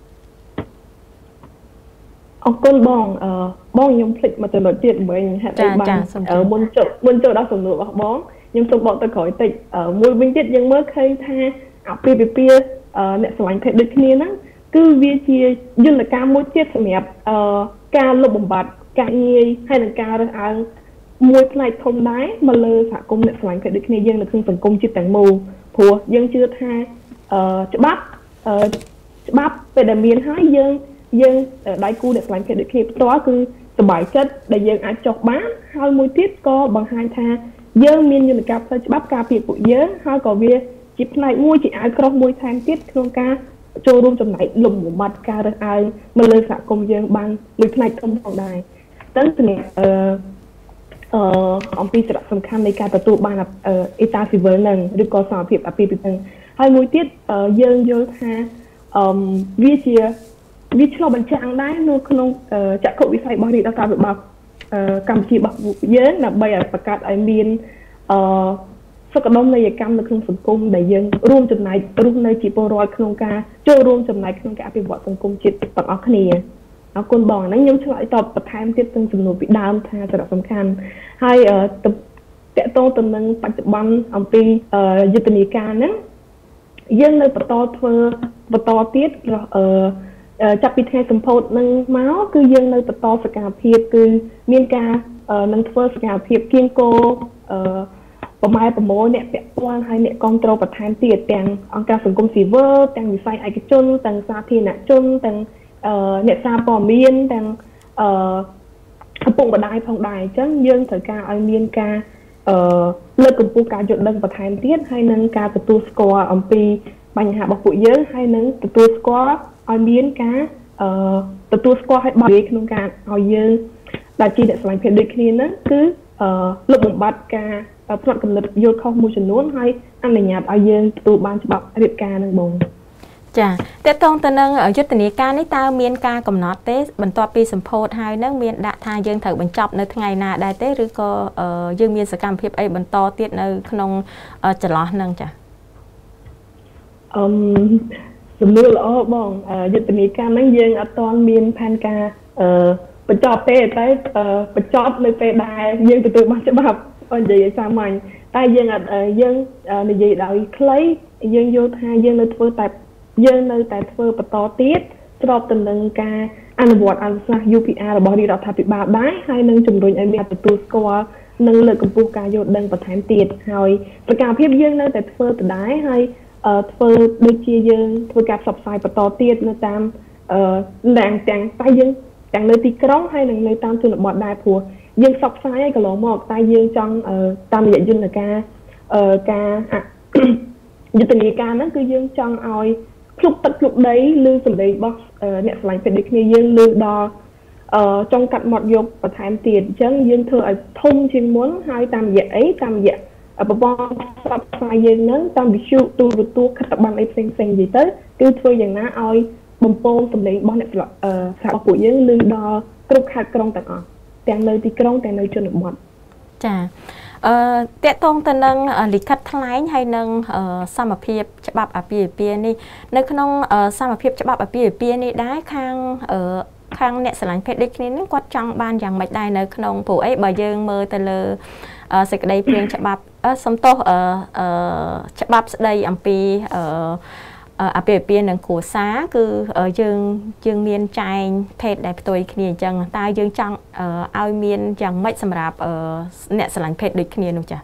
អរគុណបងអឺបងខ្ញុំភ្លេចមកចំណុចទៀតវិញហេតុអីបានមុនចូលមុនចូលដល់សំណួររបស់បងខ្ញុំសូមបកទៅក្រោយតិចមួយវិញទៀតយើងមើលឃើញថាអាពាហ៍ពិពាហ៍អ្នកស្រឡាញ់ភេទដូចគ្នាហ្នឹងគឺវាជាយន្តការមួយទៀតសម្រាប់ការលុបបំបាត់ការងាយហើយនឹងការរើសអើងមួយផ្នែកធំដែរមកលើសហគមន៍អ្នកស្រឡាញ់ភេទដូចគ្នាយើងនៅក្នុងសង្គមជាតិទាំងមូលព្រោះយើងជឿថាច្បាប់ច្បាប់ពេលដែលមានហើយយើងយើងដៃគូអ្នកស្រឡាញ់ភេទដូចគ្នាផ្ទាល់គឺសប្បាយចិត្តដែលយើងអាចចុះបានហើយមួយទៀតក៏បង្ហាញថាយើងមានយន្តការផ្លូវច្បាប់ការពារពួកយើងហើយក៏វាជាផ្នែកមួយជាអាវក្រោះមួយថែមទៀតក្នុងការចូលរួមចំណែកលំបំបាត់ការរើសអើងមកលើសហគមន៍យើងបានមួយផ្នែកធំផងដែរតែសម្រាប់អឺអឺអំពីសារៈសំខាន់នៃការទទួលបានអេតាស៊ីវិលនឹងឬក៏សមភាពអាពាហ៍ពិពាហ៍ហើយមួយទៀតយើងយល់ថាអឺវាជាវាឆ្លុះបញ្ចាំងដែរនៅក្នុងចក្ខុវិស័យរបស់រាជរដ្ឋាភិបាលកម្ពុជារបស់យើងដើម្បីឲ្យបង្កើតឲ្យមានអឺសក្តិនៃកម្មនៅក្នុងសង្គមដែលយើងរួមចំណែករស់នៅជាពលរដ្ឋក្នុងការចូលរួមចំណែកក្នុងការអភិវឌ្ឍសង្គមជាតិទាំងអស់គ្នាអរគុណបងហ្នឹងខ្ញុំឆ្លើយតបបន្ថែមទៀតទាំងចំនួនពីដើមថាសារៈសំខាន់ហើយតកតងទៅនឹងបច្ចុប្បន្នអំពីយុទ្ធនាការហ្នឹងយើងនៅបន្តធ្វើបន្តទៀតអឺចាប់ពីថ្ងៃសម្ពោធនឹងមកគឺយើងនៅបន្តសកម្មភាពគឺមានការនឹងធ្វើសកម្មភាពគៀងគរអឺប្រម៉ែប្រមូលអ្នកពាក់ព័ន្ធហើយអ្នកគ្រប់គ្រងបន្ថែមទៀតទាំងអង្គការសង្គមស៊ីវិលទាំងវិស័យឯកជនទាំងសាធារណជនទាំងអ្នកសារព័ត៌មានទាំងអឺឪពុកម្ដាយផងដែរអញ្ចឹងយើងត្រូវការឲ្យមានការអឺលើកកម្ពស់ការយល់ដឹងបន្ថែមទៀតហើយនឹងការទទួលស្គាល់អំពីបញ្ហារបស់ពួកយើងហើយនឹងទទួលស្គាល់ឲ្យមានការអឺទទួលស្គាល់ឲ្យបរិយាក្នុងការឲ្យយើងដែលជាអ្នកស្រឡាញ់ភេទដូចគ្នាហ្នឹងគឺអឺលុបបំបាត់ការផ្នត់គំនិតយល់ខុសមួយចំនួនហើយអនុញ្ញាតឲ្យយើងទទួលបានច្បាប់រៀបការនឹងបងចាតើតងទៅនឹងយុទ្ធនាការនេះតើមានការកំណត់ទេបន្ទាប់ពីសម្ពោធហើយនឹងមានដាក់ថាយើងត្រូវបញ្ចប់នៅថ្ងៃណាដែរទេឬក៏យើងមានសកម្មភាពអីបន្តទៀតនៅក្នុងចន្លោះហ្នឹងចាអឺសំណួរល្អបងយុទ្ធនាការហ្នឹងយើងអត់ទាន់មានផែនការអឺបញ្ចប់ទេតែបញ្ចប់នៅពេលដែលយើងទទួលបានច្បាប់និយាយឲ្យសាមញ្ញតែយើងអត់យើងនិយាយដោយខ្លីយើងយល់ថាយើងនៅធ្វើតែយើងនៅតែធ្វើបន្តទៀតស្របទៅនឹងការអនុវត្តអនុសាសន៍ U P R របស់រាជរដ្ឋាភិបាលដែរហើយនឹងជំរុញឲ្យមានទទួលស្គាល់និងលើកកម្ពស់ការយល់ដឹងបន្ថែមទៀតហើយសកម្មភាពយើងនៅតែធ្វើដដែលហើយធ្វើដូចជាយើងធ្វើការផ្សព្វផ្សាយបន្តទៀតនៅតាមទាំងទាំងតែយើងទាំងនៅទីក្រុងហើយនិងនៅតាមជនបទដែរព្រោះយើងផ្សព្វផ្សាយឲ្យកន្លងមកតែយើងចង់តាមរយៈយន្តការការយុទ្ធនាការហ្នឹងគឺយើងចង់ឲ្យភ្លុកទឹកភ្លុកដីឬសម្ដីរបស់អ្នកស្រឡាញ់ភេទដូចគ្នាយើងលើដល់ចង់កាត់មាត់យកបន្ថែមទៀតអញ្ចឹងយើងធ្វើឲ្យធំជាងមុនហើយតាមរយៈអីតាមរយៈប្រព័ន្ធផ្សព្វផ្សាយយើងហ្នឹងតាមវិទ្យុទូរទស្សន៍ខិត្តប័ណ្ណអីផ្សេងផ្សេងនិយាយទៅគឺធ្វើយ៉ាងណាឲ្យបំពងសម្លេងរបស់អ្នកសហរបស់ពួកយើងលើដល់គ្រប់ខេត្តក្រុងទាំងអស់ទាំងនៅទីក្រុងទាំងនៅជនបទចាអឺតកតងទៅនឹងលិខិតថ្លែងហើយនឹងសមភាពច្បាប់អាពាហ៍ពិពាហ៍នេះនៅក្នុងសមភាពច្បាប់អាពាហ៍ពិពាហ៍នេះដែរខាងខាងអ្នកស្រឡាញ់ភេទដូចគ្នានេះគាត់ចង់បានយ៉ាងម៉េចដែរនៅក្នុងព្រោះអីបើយើងមើលទៅលើសេចក្តីព្រាងច្បាប់សំទោសច្បាប់ស្តីអំពីអាពាហ៍ពិពាហ៍នឹងគ្រួសារគឺយើងយើងមានចែងភេទដែលផ្ទុយគ្នាអញ្ចឹងតើយើងចង់ឲ្យមានយ៉ាងម៉េចសម្រាប់អ្នកស្រឡាញ់ភេទដូចគ្នានោះចា៎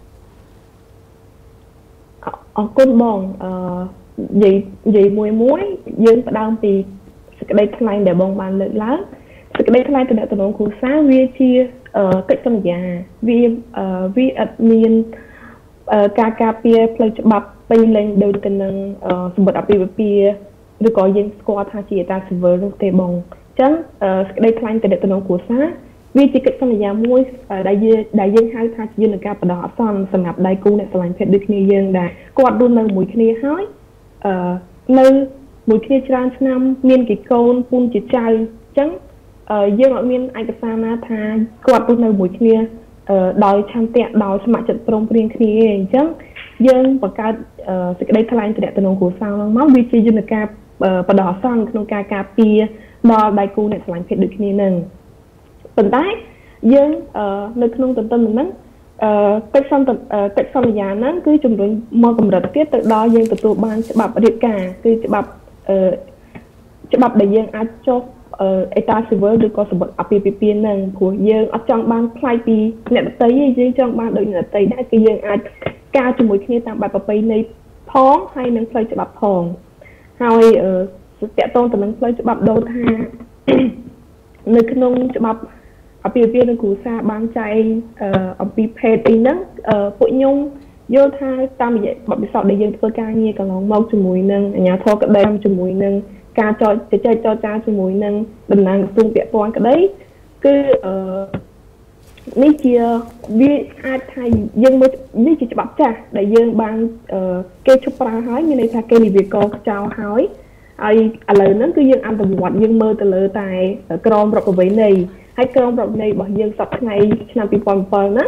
អរគុណបងអឺនិយាយនិយាយមួយមួយយើងផ្ដើមពីសេចក្តីថ្លែងដែលបងបានលើកឡើងសេចក្តីថ្លែងតំណែងគ្រួសារវាជាកិច្ចសន្យាវាវាអត់មានការការពារផ្លូវច្បាប់ពេញលេញដូចទៅនឹងសម្បត្តិអាពាហ៍ពិពាហ៍ឬក៏យើងស្គាល់ថាជាតាស៊ីវិលនោះទេបងអញ្ចឹងសេចក្តីថ្លែងតំណែងគ្រួសារវាជាកិច្ចសន្យាមួយដែលយើងដែលយើងហៅថាជាយន្តការបដិអាសន្នសម្រាប់ដៃគូអ្នកស្រឡាញ់ភេទដូចគ្នាយើងដែរគាត់រស់នៅមួយគ្នាហើយអឺនៅមួយគ្នាច្រើនឆ្នាំមានគេកូនពូនជាចៅអញ្ចឹងយើងអត់មានឯកសារណាថាគាត់រស់នៅមួយគ្នាដោយឆន្ទៈដោយស្ម័គ្រចិត្តព្រមព្រៀងគ្នាអញ្ចឹងយើងបង្កើតសេចក្តីថ្លែងតំណែងគ្រួសារឡើងមកវាជាយន្តការបដិអាសន្នក្នុងការការពារដល់ដៃគូអ្នកស្រឡាញ់ភេទដូចគ្នានឹងប៉ុន្តែយើងនៅក្នុងទន្ទឹមនឹងហ្នឹងកិច្ចសន្តិកិច្ចសន្យាហ្នឹងគឺជំរុញមកកម្រិតទៀតទៅដល់យើងទទួលបានច្បាប់រៀបការគឺច្បាប់ច្បាប់ដែលយើងអាចចុះអេតាស៊ីវិលឬក៏សម្បត្តិអាពាហ៍ពិពាហ៍ហ្នឹងព្រោះយើងអត់ចង់បានផ្លាយពីអ្នកដទៃទេយើងចង់បានដូចអ្នកដទៃដែរគឺយើងអាចការជាមួយគ្នាតាមបែបប្រពៃណីផងហើយនឹងផ្លូវច្បាប់ផងហើយតកតងទៅនឹងផ្លូវច្បាប់ដូរថានៅក្នុងច្បាប់អាពាហ៍ពិពាហ៍និងគ្រួសារបានចែងអំពីភេទអីហ្នឹងពួកខ្ញុំយល់ថាតាមរយៈបទពិសោធន៍ដែលយើងធ្វើការងារកន្លងមកជាមួយនឹងអាជ្ញាធរក្តីជាមួយនឹងការចរចាចរចាជាមួយនឹងតំណាងក្រសួងពាក់ព័ន្ធក្តីគឺអឺនេះជាវាអាចថាយើងមើលនេះជាច្បាប់ចាស់ដែលយើងបានគេឈប់ប្រើហើយមានន័យថាគេនិយាយកចោលហើយហើយឥឡូវហ្នឹងគឺយើងអនុវត្តយើងមើលទៅលើតែក្រមរដ្ឋប្រវេណីហើយក្រមរដ្ឋប្រវេណីរបស់យើងសប្តាហ៍ថ្ងៃឆ្នាំពីរពាន់bảyហ្នឹង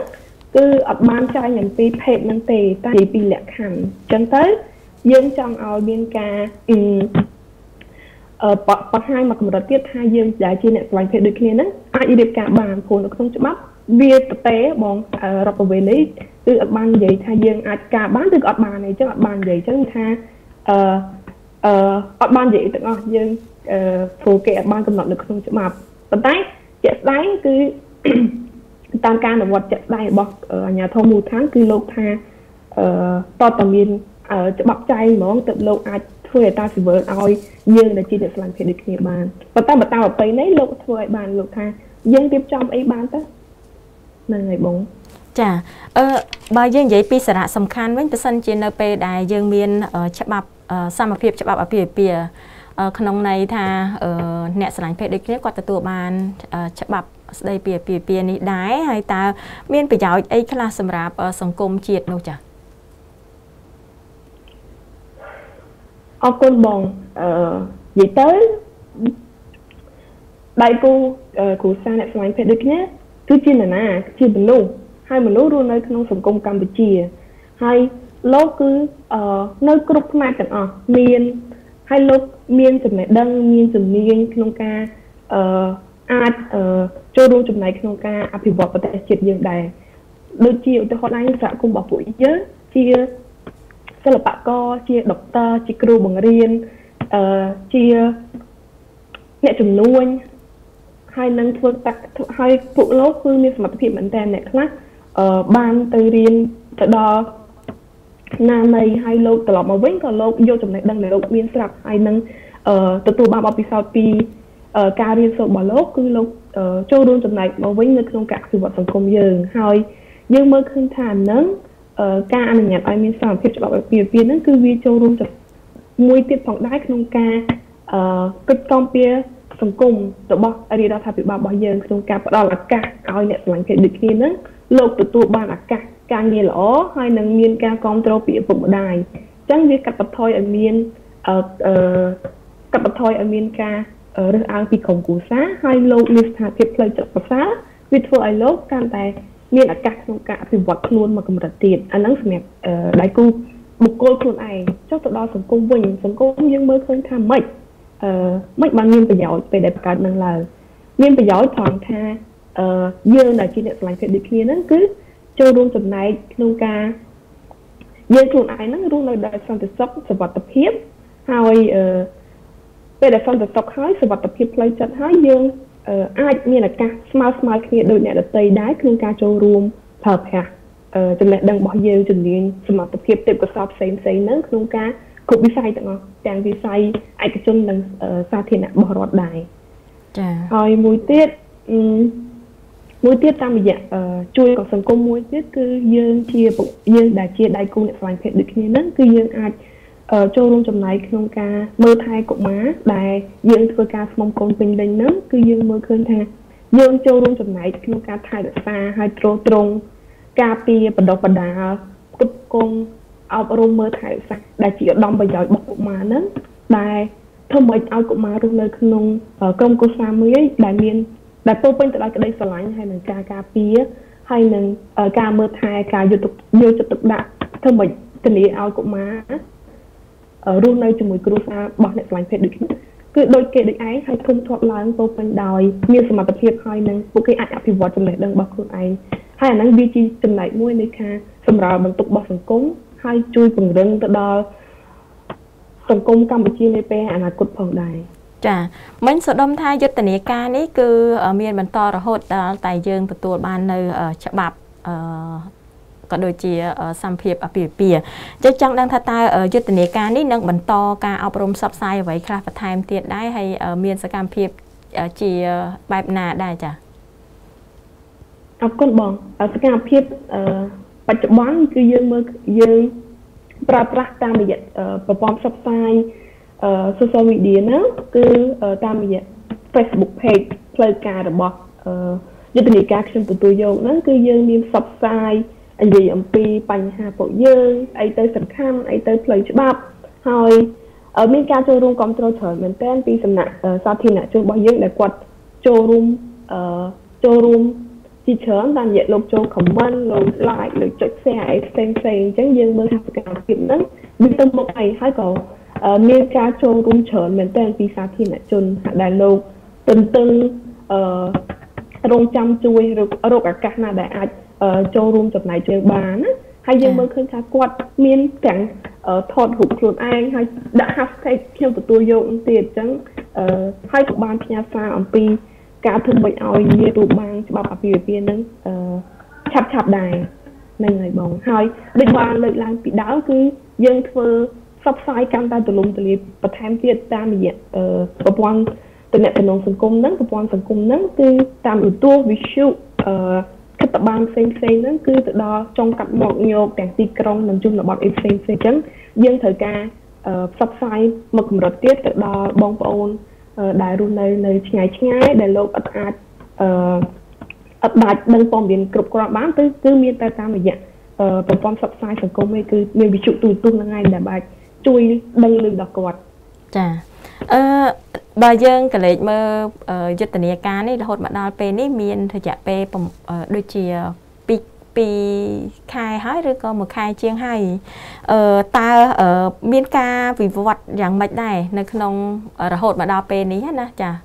cứ ở ban trai nhầm pi phê năng tề ta đi pi lẹ khẳng chân tới dương trong ao biên ca ở bậc hai mà cầm tiết hai dương giá trị nè vài phê được kia nữa ai đi cả bàn phồn được không chụp bắp bia té bong rập về lấy từ ở ban vậy thay dương ai cả bán từ ở bàn này chứ ở bàn vậy chứ tha ở ban vậy tự nhiên dương phù kệ ban cầm được không chụp bắp tận tay chạy đáy cứ tam ca là vật chạy đáy bọc ở nhà thôn mù tháng cứ lâu tha to tầm miền ở bọc chay mà ông tự lâu ai thuê ta sẽ vợ oi dương là chỉ được làm việc được nhiều bàn và ta bảo tao ở tây nấy lâu thuê bàn lâu tha dương tiếp trong ấy bán tất là ngày bốn chà ờ bà dương vậy pi sara sầm khăn với person trên np đài dương miền ở chợ bập sa mạc phiệp chợ bập ở phía phíaขนมในท่าเนี่ยสลายเพชรได้เรียกว่าตัวบานฉบับได้เปียเปียเปียนี้ได้ให้ตาเมียนไปยาวไอ้คลาสำหรับสังคมเจียดนู่จ้ะเอาคนมองใหญ่เต้ได้กูกูสร้างเนี่ยสลายเพชรได้เนี้ยคือจีนน่ะนะจีนเป็นลูกให้มันรู้รู้ในขนมสังคมกัมพูชีให้โลกคือในกรุ๊ปมาแต่อ๋อเมียนให้ลูกเมียนจุดไหนดังเมียนจุดเมียนขนมกาอาจโจรู้จุดไหนขนมกาอภิวัตประเทศจีนยังใดโดยจีอุตสาหกรรมสังคมบอกปุ๋ยเยอะจีศิลปะก็จีด็อกเตอร์จีครูบังเรียนจีเนี่ยจุดนู้นให้นั่งฝึกตักให้ผู้โลกคือมีสมรรถภาพเหมือนแต่เนี่ยนะบ้านไปเรียนจะดอนาในให้โลกตลอดมาวิ่งก็โลกโยจุดไหนดังในโลกเมียนสลับให้นั่งตัวตัวบางอภิษฎปีการเรียนสดบอลโลกคือโลกโจรุ่นจุดไหนมาวิ่งในโครงการสื่อสังคมยืนให้ยืนเมื่อคืนฐานนั้นการอนุญาตไอเมียนสามพิจารณาแบบเปลี่ยนเปลี่ยนนั่นคือวิโจรุ่นจุดมวยติดผ่องได้โครงการกึศกองเปียสังคมตัวบอกอดีตเราทำเป็นบาบยืนโครงการประดาหลักการเอาเนี่ยหลังเกิดดึกนี้นั้นโลกตัวตัวบ้านหลักการการเงินหล่อให้นังเมียนการกองโตรปีปุ่มได้จังวิกัดปัดทอยอเมียนกัดปัดทอยอเมียนการเรื่องอ้างปีของกูซะให้โลกมีสถานที่เพลย์จัดภาษาวิถีไอโลกการแต่เมียนอากาศโครงการเป็นวัดครูนมากำลังตีดอันนั้นสมัยได้กูบุกโกลครูนไอเจ้าตัวดอสังคมวิ่งสังคมยังเมื่อเคยทำไม่ไม่บางเงินประโยชน์ไปได้ประกาศนั่งเลยเงินประโยชน์ผ่อนแค่เยอะหน่อยจีเน็ตสไลด์เฟรดิคีนั่นคือโจรุ่งจุดไหนโครงการเยอะส่วนไอ้นั่งรุ่งในได้สันติสุขสวัสดิภาพให้ไปได้สันติสุขให้สวัสดิภาพเลยจัดให้ยังอาจมีหลักการ smart smart เนี่ยโดยเนี่ยจะได้โครงการโจรุ่งเพิ่มค่ะจุดไหนดังบอกเยอะจุดนี้สวัสดิภาพเต็มกระสอบเซ็นเซ็นนั่งโครงการกลุ่มวิสัยต่างๆแต่วิสัยไอ้กระจุนดังสาธิตบรอดได้ให้มวยเตี้ยมวยเตี้ยตามอย่างช่วยกับสังคมมวยเตี้ยคือยืนเชียร์ยืนได้เชียร์ได้กูเนี่ยฝ่ายเพชรดึกนี้นั่นคือยืนอาจโจลงจำนายโครงการเมื่อไทยกบม้าได้ยืนโครงการสมองกลเป็นเด่นนั่นคือยืนเมื่อคืนแทนยืนโจลงจำนายโครงการไทยดัชซาไฮโดรตรงกาเปียปดปดากุบกงเอาอารมณ์เมื่อไทยสักได้จีดอมไปย่อยบอกกบม้านั้นได้ทำไมเอากบม้าลงเลยขนมกรมกุศลมือได้เมียนแต่พวกเป็นแต่ละก็ได้สลายให้หนึ่งการการปีให้หนึ่งการเมื่อไทยการยุติยุติตุกดะทำไมจะหนีเอากบม้ารุ่นในจมูกกรูซาบอกในสลายเพชรดึกคือโดยเกดไอ้ให้ทุ่มทอดล้างพวกเป็นดอยมีสมรรถภาพให้หนึ่งพวกไอ้อาจอภิวัตจำเลยดังบอกคนไอ้ให้อันนั้นบีจีจำเลยมวยในค่ะสำหรับบรรทุกบอสังคมให้ช่วยปรุงเรื่องตลอดสังคมกัมพูชีในปีอนาคตผ่องได้จ้ะมันสะดมท่ายุติเนียการนี้คือเมียนบรรทอระหดแต่ยืงประตูบ้านในฉบับก็โดยเฉพาะสัมเพียบอภิเปียจะจังดังท่าตายุติเนียการนี้นังบรรทอการเอาประมซับไซไว้คลาสไทม์เตียดได้ให้เมียนสกัมเพียบจีแบบนาได้จ้ะเอาก้นบองสกัมเพียบปัจจุบันคือยืงเมื่อยืงปราบรักตามไปยัดประปอมซับไซโซเชียลมีเดียนะคือตามอย่าง Facebook page เพลย์การระบบยุติการขึ้นตัวตัวโยกนั่นคือยังมีซับไซด์อันใหญ่อันปีปัญหาปกเยอะไอเตอร์สำคัญไอเตอร์เพลย์ฉบับหอยมีการโจรุมกองโจรเถิดเหมือนเต้นปีสำนักสาธิตนะโจบอยเยอะแต่กวดโจรุมโจรุม chỉ chớn đang dạy lục châu comment lục like lục chụp xe xem xem chẳng dương mới học cả kiểm đó đi tâm một ngày hai cậu miền ca châu cũng chớn mình tên vì sao thì lại chôn hạ đài lục từng từng rong chăm chui rồi rồi cả các nào đại ai châu room chụp này chơi bán hay dương mới khơi khá quạt miền cảnh thọt hụt luôn anh hay đã hashtag theo của tôi vô tiền chẳng hai của ban nhà xa ở pi cả thương bệnh oi như tụ bang cho bà phía bên nâng chạp chạp đài này ngày bóng hai định bàn lợi làm bị đáo cứ dân thơ sắp sai cam ta từ lùng từ liệp và tham tiết ta mình có quan từ nẹ từ nông sân cung nâng có quan sân cung nâng cứ tam ưu tua ví dụ các tập ban xem xem nâng cứ từ đó trong cặp mọc nhột đèn ti krong nằm chung là bọn em xem xem chấn dân thời ca sắp sai mà cũng rất tiết từ đó bóng ôn đại luôn nơi nơi ngày ngày để lột ắt ắt ắt đại đăng phong biển cướp qua bán tới cứ miên ta ta mà dạng và phong sắp sai thành công mới cứ mình bị chịu tù tung là ngay để bài chui đăng lưng đọc quạt. Chà, bà dân cái lệ mơ giật tình ca này là hột mặt đào pe này miên thời dạ pe bằng đôi chia pi pi khai hái rồi có một khai chiên hay ta ở miên ca vì vật dạng mạch này nơi không ở hột mặt đào pe này hết nè chà.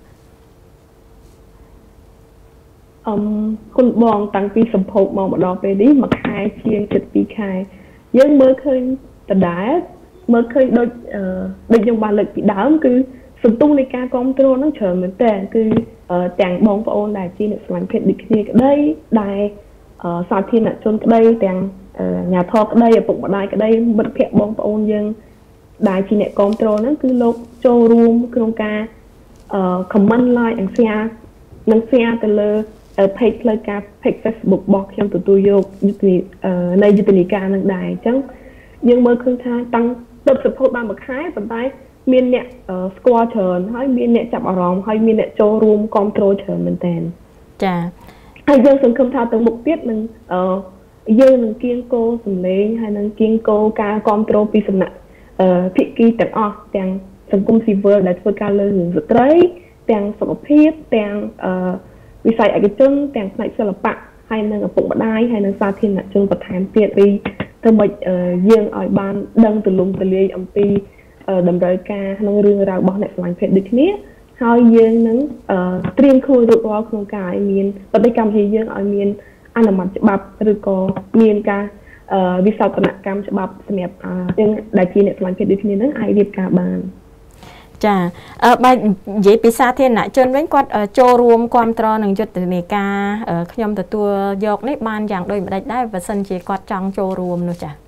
Um, con bong tăng pi sầm hộp mong mặt đào pe đi mà khai chiên chật pi khai dân mới khơi tờ đá mới khơi đôi đôi dòng bàn lực bị đá cứ sừng tung này ca con trôn nó chờ mình tè cứ tàng bóng và ôn đài chi được làm chuyện được kia cái đây đài sao thiên là chôn cái đây tàng nhà thọ cái đây ở bụng ở đây cái đây bật phẹ bóng và ôn dân đài chi nè con trôn nó cứ lột cho room không ca comment like and share nâng share từ lơ page play ca page Facebook box trong tụi tôi vô nơi như tình ca nâng đài chẳng nhưng mới khơi tha tăng tập support ba một cái vận tải miền nè squad turn hay miền nè chập ở ròng hay miền nè cho room control turn mình tên chà hay dân sân không tha từng mục tiết mình dân mình kiên cô sầm lên hay mình kiên cô ca control pi sầm nặng thị kỳ tặng o tặng sân cung silver để phơi ca lên những vật đấy tặng sập phép tặng vì sai ở cái chân tặng này sẽ là bạc hay mình ở bụng bát đai hay mình xa thiên là chân vật tham tiệt đi thưa mình dân ở ban đăng từ lùng từ lia âm pi đầm rơi ca nông rương rau bò này làm phết được nhé hai dân nắng triên khôi được vào không cái miền và đây cầm thì dân ở miền anh là mặt bắp rồi có miền ca vì sao tận cam bắp đẹp dân đại chi này làm phết được nhé nắng ai điệp cả bàn chà bài dễ bị xa thiên nãy chân với quạt cho rùm quan trò nâng chút từ này ca nhom từ tua dọc nếp ban dạng đôi mà đánh đá và sân chỉ quạt trong cho rùm nữa chà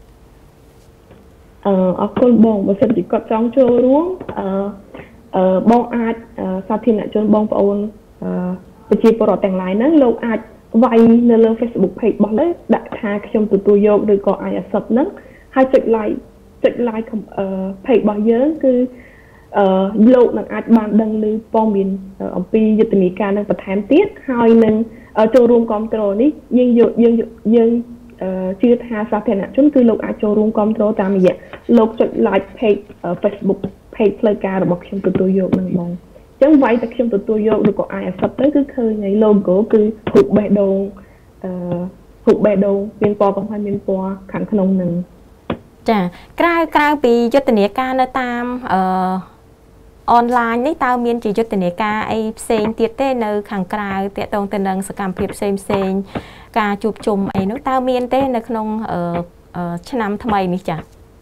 ở con bông và sân chỉ quạt trong cho rùm bông ai xa thiên nãy chân bông và ôn chỉ bỏ rõ tàng lại nâng lâu ai vay nơi lên Facebook page bỏ lấy đại thà trong từ tua dọc được có ai sập nâng hai check like check like page bỏ nhớ cứ lộ năng ai ban đăng lưu phong miền ở pi dịch tình ca năng bật thám tiết hai năng cho room control ní nhưng dụ nhưng nhưng chưa tha sao thế nào chúng tôi lộ ai cho room control tam vậy lộ chọn like page Facebook page play ca rồi bọc trong từ tôi vô năng bông chẳng vậy tại trong từ tôi vô được có ai sắp tới cứ khơi ngày logo cứ hụt bè đồ hụt bè đồ miền po còn hai miền po khẳng khăn năng chà cài cài pi dịch tình ca nơi tam online này tao miên chỉ cho tình ca ai xem tiết tê nơi khẳng cài tiết tông tên nâng sẽ cảm phiệp xem xem ca chụp chùm ấy nó tao miên tê nơi không ở chân năm thầm ấy chả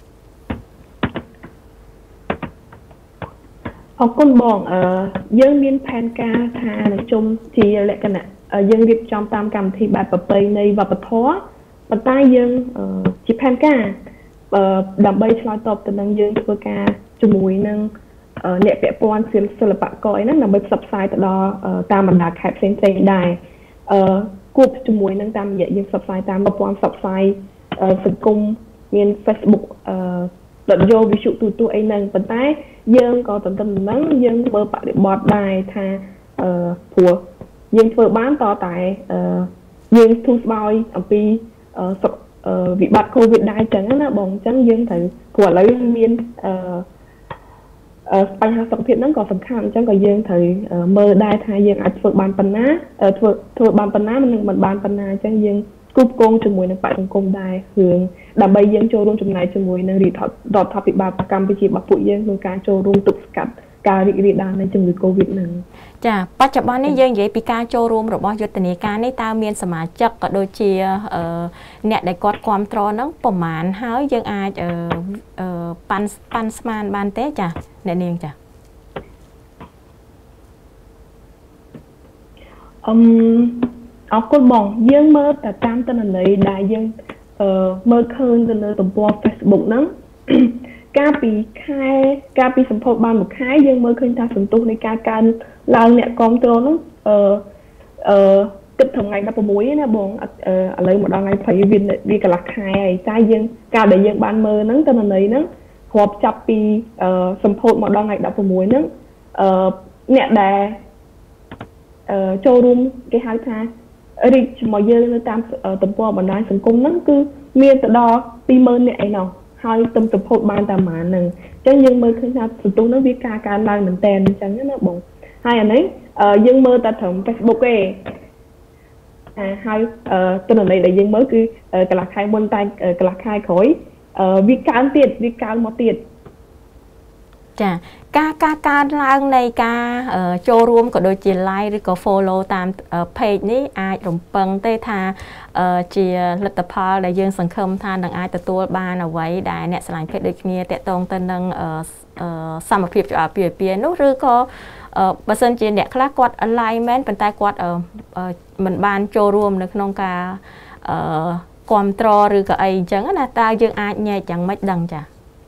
học con bọn dân miên pan ca thà là chung chỉ lại cái này dân điệp trong tam cầm thì bài bập bầy này và bật thó và tai dân chỉ pan ca đầm bay cho tập từ nâng dân vừa ca chùm mùi nâng nè vẽ quan xuyên sơ là bạn coi nó nằm bên sập sai từ đó tam mình đã khai xem xem đài cuộc chung mùi nâng tam vậy nhưng sập sai tam quan sập sai sự cung miền Facebook lẫn vô ví dụ tụi tụi ấy nâng vận tải dân có tận tâm nắng dân bơ bạn để bọt đài tha của dân vừa bán to tại dân thu boy ở pi bị bắt covid đai chẳng là bóng chẳng dân thử của lấy miền បញ្ហាសុខភាពហ្នឹងក៏សំខាន់អញ្ចឹងក៏យើងត្រូវមើលដែរថាយើងអាចធ្វើបានប៉ុណ្ណាធ្វើធ្វើបានប៉ុណ្ណាមិនមិនបានប៉ុណ្ណាអញ្ចឹងយើងគូបគងជាមួយនឹងបរិសង្គមដែររឿងដើម្បីយើងចូលរួមចំណែកជាមួយនឹងរដ្ឋាភិបាលកម្ពុជារបស់ពួកយើងក្នុងការចូលរួមទប់ស្កាត់ការរីករាលដាលនៃជំងឺ Covid ហ្នឹងចាបច្ចុប្បន្ននេះយើងនិយាយពីការចូលរួមរបស់យុទ្ធនាការនេះតើមានសមាជិកក៏ដូចជាអ្នកដែលគាត់គ្រប់គ្រងហ្នឹងប្រមាណហើយយើងអាចប៉ាន់ប៉ាន់ស្មានបានទេចាអ្នកនាងចាអឺអរគុណបងយើងមើលតែតាមទិន្នន័យដែលយើងមើលឃើញទៅលើទំព័រ Facebook ហ្នឹងកាលពីខែកាលពីសម្ពោធបានមួយខែយើងមើលឃើញថាសន្ទុះនៃការកើនឡើងអ្នកគ្រប់គ្រងហ្នឹងអឺអឺគិតថ្ងៃដប់ប្រាំមួយណាបងឥឡូវមកដល់ថ្ងៃยี่สิบវាវាកន្លះខែហើយតែយើងកាលដែលយើងបានមើលហ្នឹងទិន្នន័យហ្នឹងរាប់ចាប់ពីអឺសម្ពោធមកដល់ថ្ងៃដប់ប្រាំមួយហ្នឹងអឺអ្នកដែលអឺចូលរួមគេហៅថារីកមកយើងនៅតាមទំព័របណ្ដាញសង្គមហ្នឹងគឺមានទៅដល់ពីរម៉ឺននាក់ឯណោះហើយទំសម្ពោធបានតែប៉ុន្មានហ្នឹងអញ្ចឹងយើងមើលឃើញថាសន្ទុះហ្នឹងវាការកើនឡើងមែនតើអញ្ចឹងណាបងហើយអានេះយើងមើលតែត្រឹម Facebook ទេហើយទិន្នន័យដែលយើងមើលគឺកន្លះខែមុនតែកន្លះខែក្រោយវាកើនទៀតវាកើនមកទៀតចាការការកើនឡើងនៃការចូលរួមក៏ដូចជា like ឬក៏ follow តាម page នេះអាចរំពឹងទេថាជាលទ្ធផលដែលយើងសង្ឃឹមថានឹងអាចទទួលបានអ្វីដែលអ្នកឆ្លាញ់ភេទដូចគ្នាតាក់ទងទៅនឹងសមភាពច្បាប់អាពាហ៍ពិពាហ៍នោះឬក៏បើសិនជាអ្នកខ្លះគាត់ like មែនប៉ុន្តែគាត់មិនបានចូលរួមនៅក្នុងការគ្រប់គ្រងឬក៏អីអញ្ចឹងណាតើយើងអាចញែកយ៉ាងម៉េចដឹងចា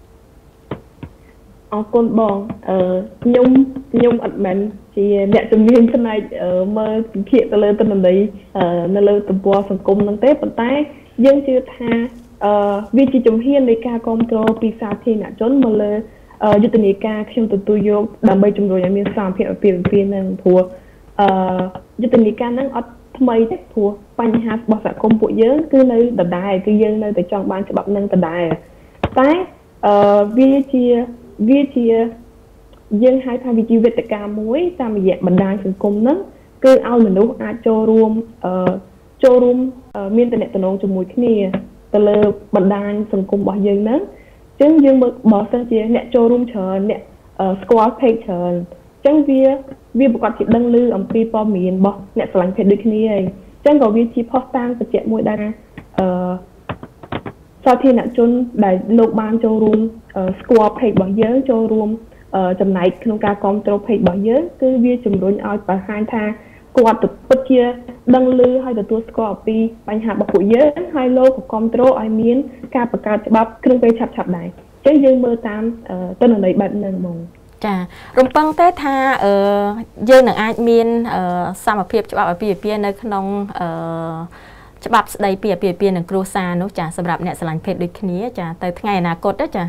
អរគុណបងអឺខ្ញុំខ្ញុំអត់មែនជាអ្នកជំនាញផ្នែកមើលវិភាគទៅលើទិន្នន័យនៅលើទំព័រសង្គមហ្នឹងទេប៉ុន្តែយើងជឿថាអឺវាជាជំហាននៃការគ្រប់គ្រងពីសាធារណជនមកលើយុទ្ធនាការខ្ញុំទទួលយកដើម្បីជំរុញឲ្យមានសមភាពអាពាហ៍ពិពាហ៍ហ្នឹងព្រោះអឺយុទ្ធនាការហ្នឹងអត់ថ្មីទេព្រោះបញ្ហារបស់សហគមន៍ពួកយើងគឺនៅដដែលគឺយើងនៅតែចង់បានច្បាប់ហ្នឹងដដែលតែអឺវាជាវាជាយើងហៅថាវាជាវេទិកាមួយតាមរយៈបណ្ដាញសង្គមហ្នឹងគឺឲ្យមនុស្សអាចចូលរួមអឺចូលរួមមានតំណែងជាមួយគ្នាទៅលើបណ្ដាញសង្គមរបស់យើងហ្នឹងអញ្ចឹងយើងមើលបើសិនជាអ្នកចូលរួមច្រើនអ្នកស្គាល់ page ច្រើនអញ្ចឹងវាវាប្រកាសជាដឹងឮអំពីព័ត៌មានរបស់អ្នកឆ្លាញ់ភេទដូចគ្នាហើយអញ្ចឹងក៏វាជាផុសតាងបច្ចៈមួយដែរអឺសាធារណជនដែលលោកបានចូលរួមស្គាល់ page របស់យើងចូលរួមចំណែកក្នុងការគ្រប់គ្រង page របស់យើងគឺវាជំរុញឲ្យបង្ហាញថាគាត់ពិតជាដឹងឮហើយទទួលស្គាល់អំពីបញ្ហារបស់ពួកយើងហើយលោកក៏គ្រប់គ្រងឲ្យមានការបង្កើតច្បាប់ក្នុងពេលឆាប់ៗដែរអញ្ចឹងយើងមើលតាមទិន្នន័យបែបហ្នឹងហ្មងចារំពឹងទេថាអឺយើងនឹងអាចមានសមភាពច្បាប់អាពាហ៍ពិពាហ៍នៅក្នុងអឺច្បាប់ស្ដីពីអាពាហ៍ពិពាហ៍និងគ្រួសារនោះចាសម្រាប់អ្នកស្រឡាញ់ភេទដូចគ្នាចាទៅថ្ងៃអនាគតទេចា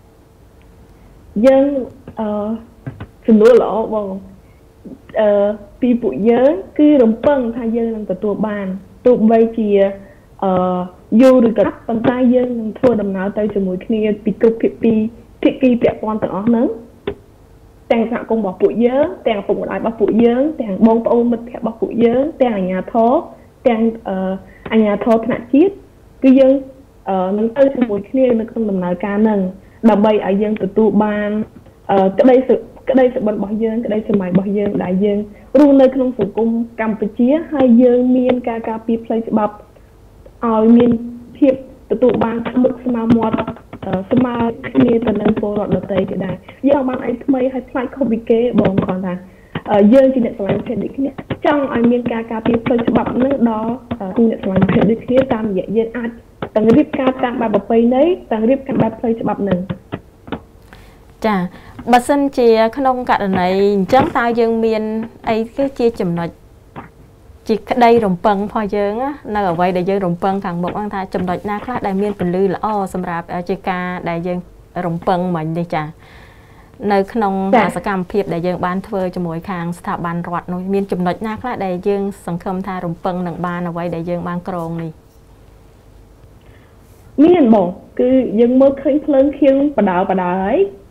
យើងអឺចំនួនល្អបងអឺពីពួកយើងគឺរំពឹងថាយើងនឹងទទួលបានទោះបីជាអឺយូរឬក៏ប៉ុន្តែយើងនឹងធ្វើដំណើរទៅជាមួយគ្នាពីគ្រប់ភាគីភាគីពាក់ព័ន្ធទាំងអស់ហ្នឹងទាំងសហគមន៍របស់ពួកយើងទាំងឪពុកម្ដាយរបស់ពួកយើងទាំងបងប្អូនមិត្តភក្តិរបស់ពួកយើងទាំងអាជ្ញាធរទាំងអាជ្ញាធរថ្នាក់ជាតិគឺយើងនឹងទៅជាមួយគ្នានៅក្នុងដំណើរការហ្នឹងដើម្បីឲ្យយើងទទួលបានក្តីក្តីសុបិនរបស់យើងក្តីសម័យរបស់យើងដែលយើងរស់នៅក្នុងសង្គមកម្ពុជាហើយយើងមានការការពារផ្លូវច្បាប់ឲ្យមានភាពទទួលបានស្មុគស្មាញមាត់ស្មើគ្នាទៅនឹងពលរដ្ឋដទៃទៀតដែរយើងបានអីថ្មីឲ្យផ្លាច់ខុសពីគេបងគាត់ថាយើងជាអ្នកឆ្លងភេទដូចគ្នាចង់ឲ្យមានការការពារផ្លូវច្បាប់នឹងដល់គូអ្នកឆ្លងភេទដូចគ្នាតាមរយៈយើងអាចទាំងរៀបការតាមបែបប្រពៃណីទាំងរៀបការបែបផ្លូវច្បាប់នឹងចាបើសិនជាក្នុងករណីអញ្ចឹងតើយើងមានអីគឺជាចំណុចជាក្តីរំពឹងរបស់យើងនៅអ្វីដែលយើងរំពឹងខាងមុខហ្នឹងថាចំណុចណាខ្លះដែលមានពលឺល្អសម្រាប់ជាការដែលយើងរំពឹងមិញនេះចានៅក្នុងសកម្មភាពដែលយើងបានធ្វើជាមួយខាងស្ថាប័នរដ្ឋនោះមានចំណុចណាខ្លះដែលយើងសង្ឃឹមថារំពឹងនឹងបានអ្វីដែលយើងបានក្រងនេះមានបងគឺយើងមើលឃើញភ្លើងខៀវបដាលបដាហើយ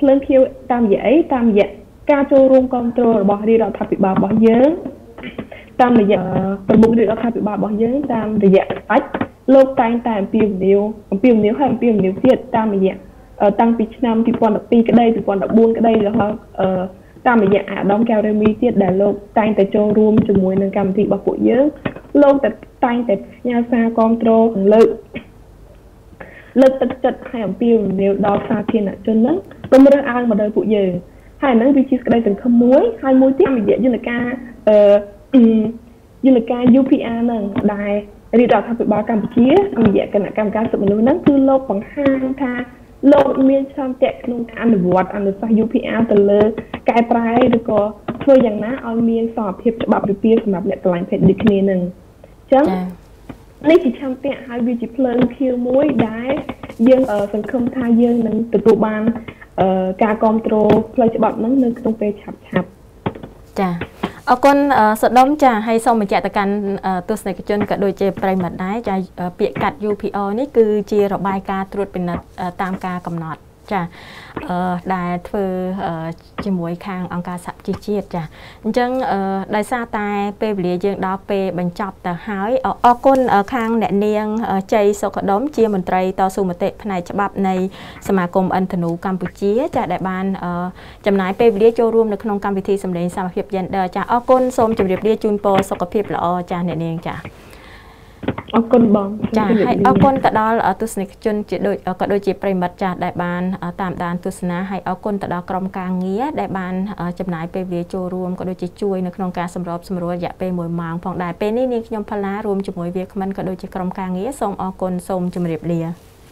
ភ្លើងខៀវតាមរយៈអីតាមរយៈការចូលរួមគ្រប់គ្រងរបស់រាជរដ្ឋាភិបាលរបស់យើងតាមរយៈប្រមុខរាជរដ្ឋាភិបាលរបស់យើងតាមរយៈស្ដេចលោកតែងតែអំពាវនាវអំពាវនាវហើយអំពាវនាវទៀតតាមរយៈតាំងពីឆ្នាំពីរពាន់ដប់ពីរក្តីពីរពាន់ដប់បួនក្តីរហូតតាមរយៈអាដាមកែវរេមីទៀតដែលលោកតែងតែចូលរួមជាមួយនឹងកម្មវិធីរបស់ពួកយើងលោកតែតែងតែផ្ញើសារគ្រប់គ្រងលើកលើកទឹកចិត្តឲ្យអំពាវនាវដល់សាធារណជនហ្នឹងតម្រើសអើងមកដល់ពួកយើងហើយហ្នឹងវាជាក្តីសង្ឃឹមមួយហើយមួយទៀតតាមរយៈយន្តការអឺយន្តការ U P R ហ្នឹងដែលរាជរដ្ឋាភិបាលកម្ពុជាតាមរយៈគណៈកម្មការសិទ្ធិមនុស្សហ្នឹងគឺលោកបង្ហាញថាលោកមានឆន្ទៈក្នុងការអនុវត្តអនុសាសន៍ U P R ទៅលើកែប្រែឬក៏ធ្វើយ៉ាងណាឲ្យមានសមភាពច្បាប់វិពាសម្រាប់អ្នកឆ្លងភេទដូចគ្នានឹងអញ្ចឹងនេះជាឆន្ទៈហើយវាជាភ្លើងខៀវមួយដែលយើងសង្ឃឹមថាយើងនឹងទទួលបានការគ្រប់គ្រងផ្លូវច្បាប់ហ្នឹងនៅក្នុងពេលឆាប់ឆាប់ចាអរគុណសដុំចាហើយសូមបញ្ជាក់ទៅកាន់ទស្សនិកជនក៏ដូចជាប្រិយមិត្តដែរចាពាក្យកាត់ U P R នេះគឺជារបាយការណ៍ត្រួតពិនិត្យតាមការកំណត់ចាអឺដែលធ្វើជាមួយខាងអង្គការសហជីវជាតិចាអញ្ចឹងដោយសារតែពេលវេលាយើងដល់ពេលបញ្ចប់ទៅហើយអរគុណខាងអ្នកនាងជ័យសុខដុមជាមន្ត្រីតស៊ូមតិផ្នែកច្បាប់នៃសមាគមឥន្ធនូកម្ពុជាចាដែលបានចំណាយពេលវេលាចូលរួមនៅក្នុងកម្មវិធីសម្លេងសមភាព Gender ចាអរគុណសូមជម្រាបលាជូនពរសុខភាពល្អចាអ្នកនាងចាអរគុណបងចាហើយអរគុណទៅដល់ទស្សនិកជនជាដូចក៏ដូចជាប្រិមិត្តចាស់ដែលបានតាមដានទស្សនាហើយអរគុណទៅដល់ក្រុមការងារដែលបានចំណាយពេលវេលាចូលរួមក៏ដូចជាជួយនៅក្នុងការសម្របសម្រួលរយៈពេលមួយម៉ោងផងដែរពេលនេះនាងខ្ញុំផល្លារួមជាមួយវាគ្មិនក៏ដូចជាក្រុមការងារសូមអរគុណសូមជម្រាបលា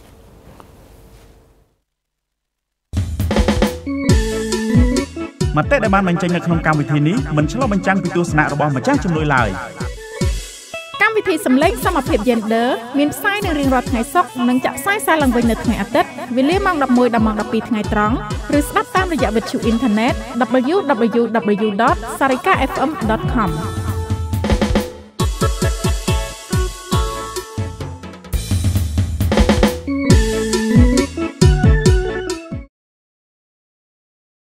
មតិដែលបានបញ្ចេញនៅក្នុងកម្មវិធីនេះមិនឆ្លុះបញ្ចាំងពីទស្សនៈរបស់ម្ចាស់ជំនួយឡើយកម្មវិធីសម្លេងសមភាព Gender មានផ្សាយនៅរៀងរាល់ថ្ងៃសុក្រនិងចាក់ផ្សាយសារឡើងវិញនៅថ្ងៃអាទិត្យវេលាម៉ោងដប់មួយដល់ម៉ោងដប់ពីរថ្ងៃត្រង់ឬស្ដាប់តាមរយៈវិទ្យុអ៊ីនធឺណិត double-u double-u double-u ដត sarika f m ដត com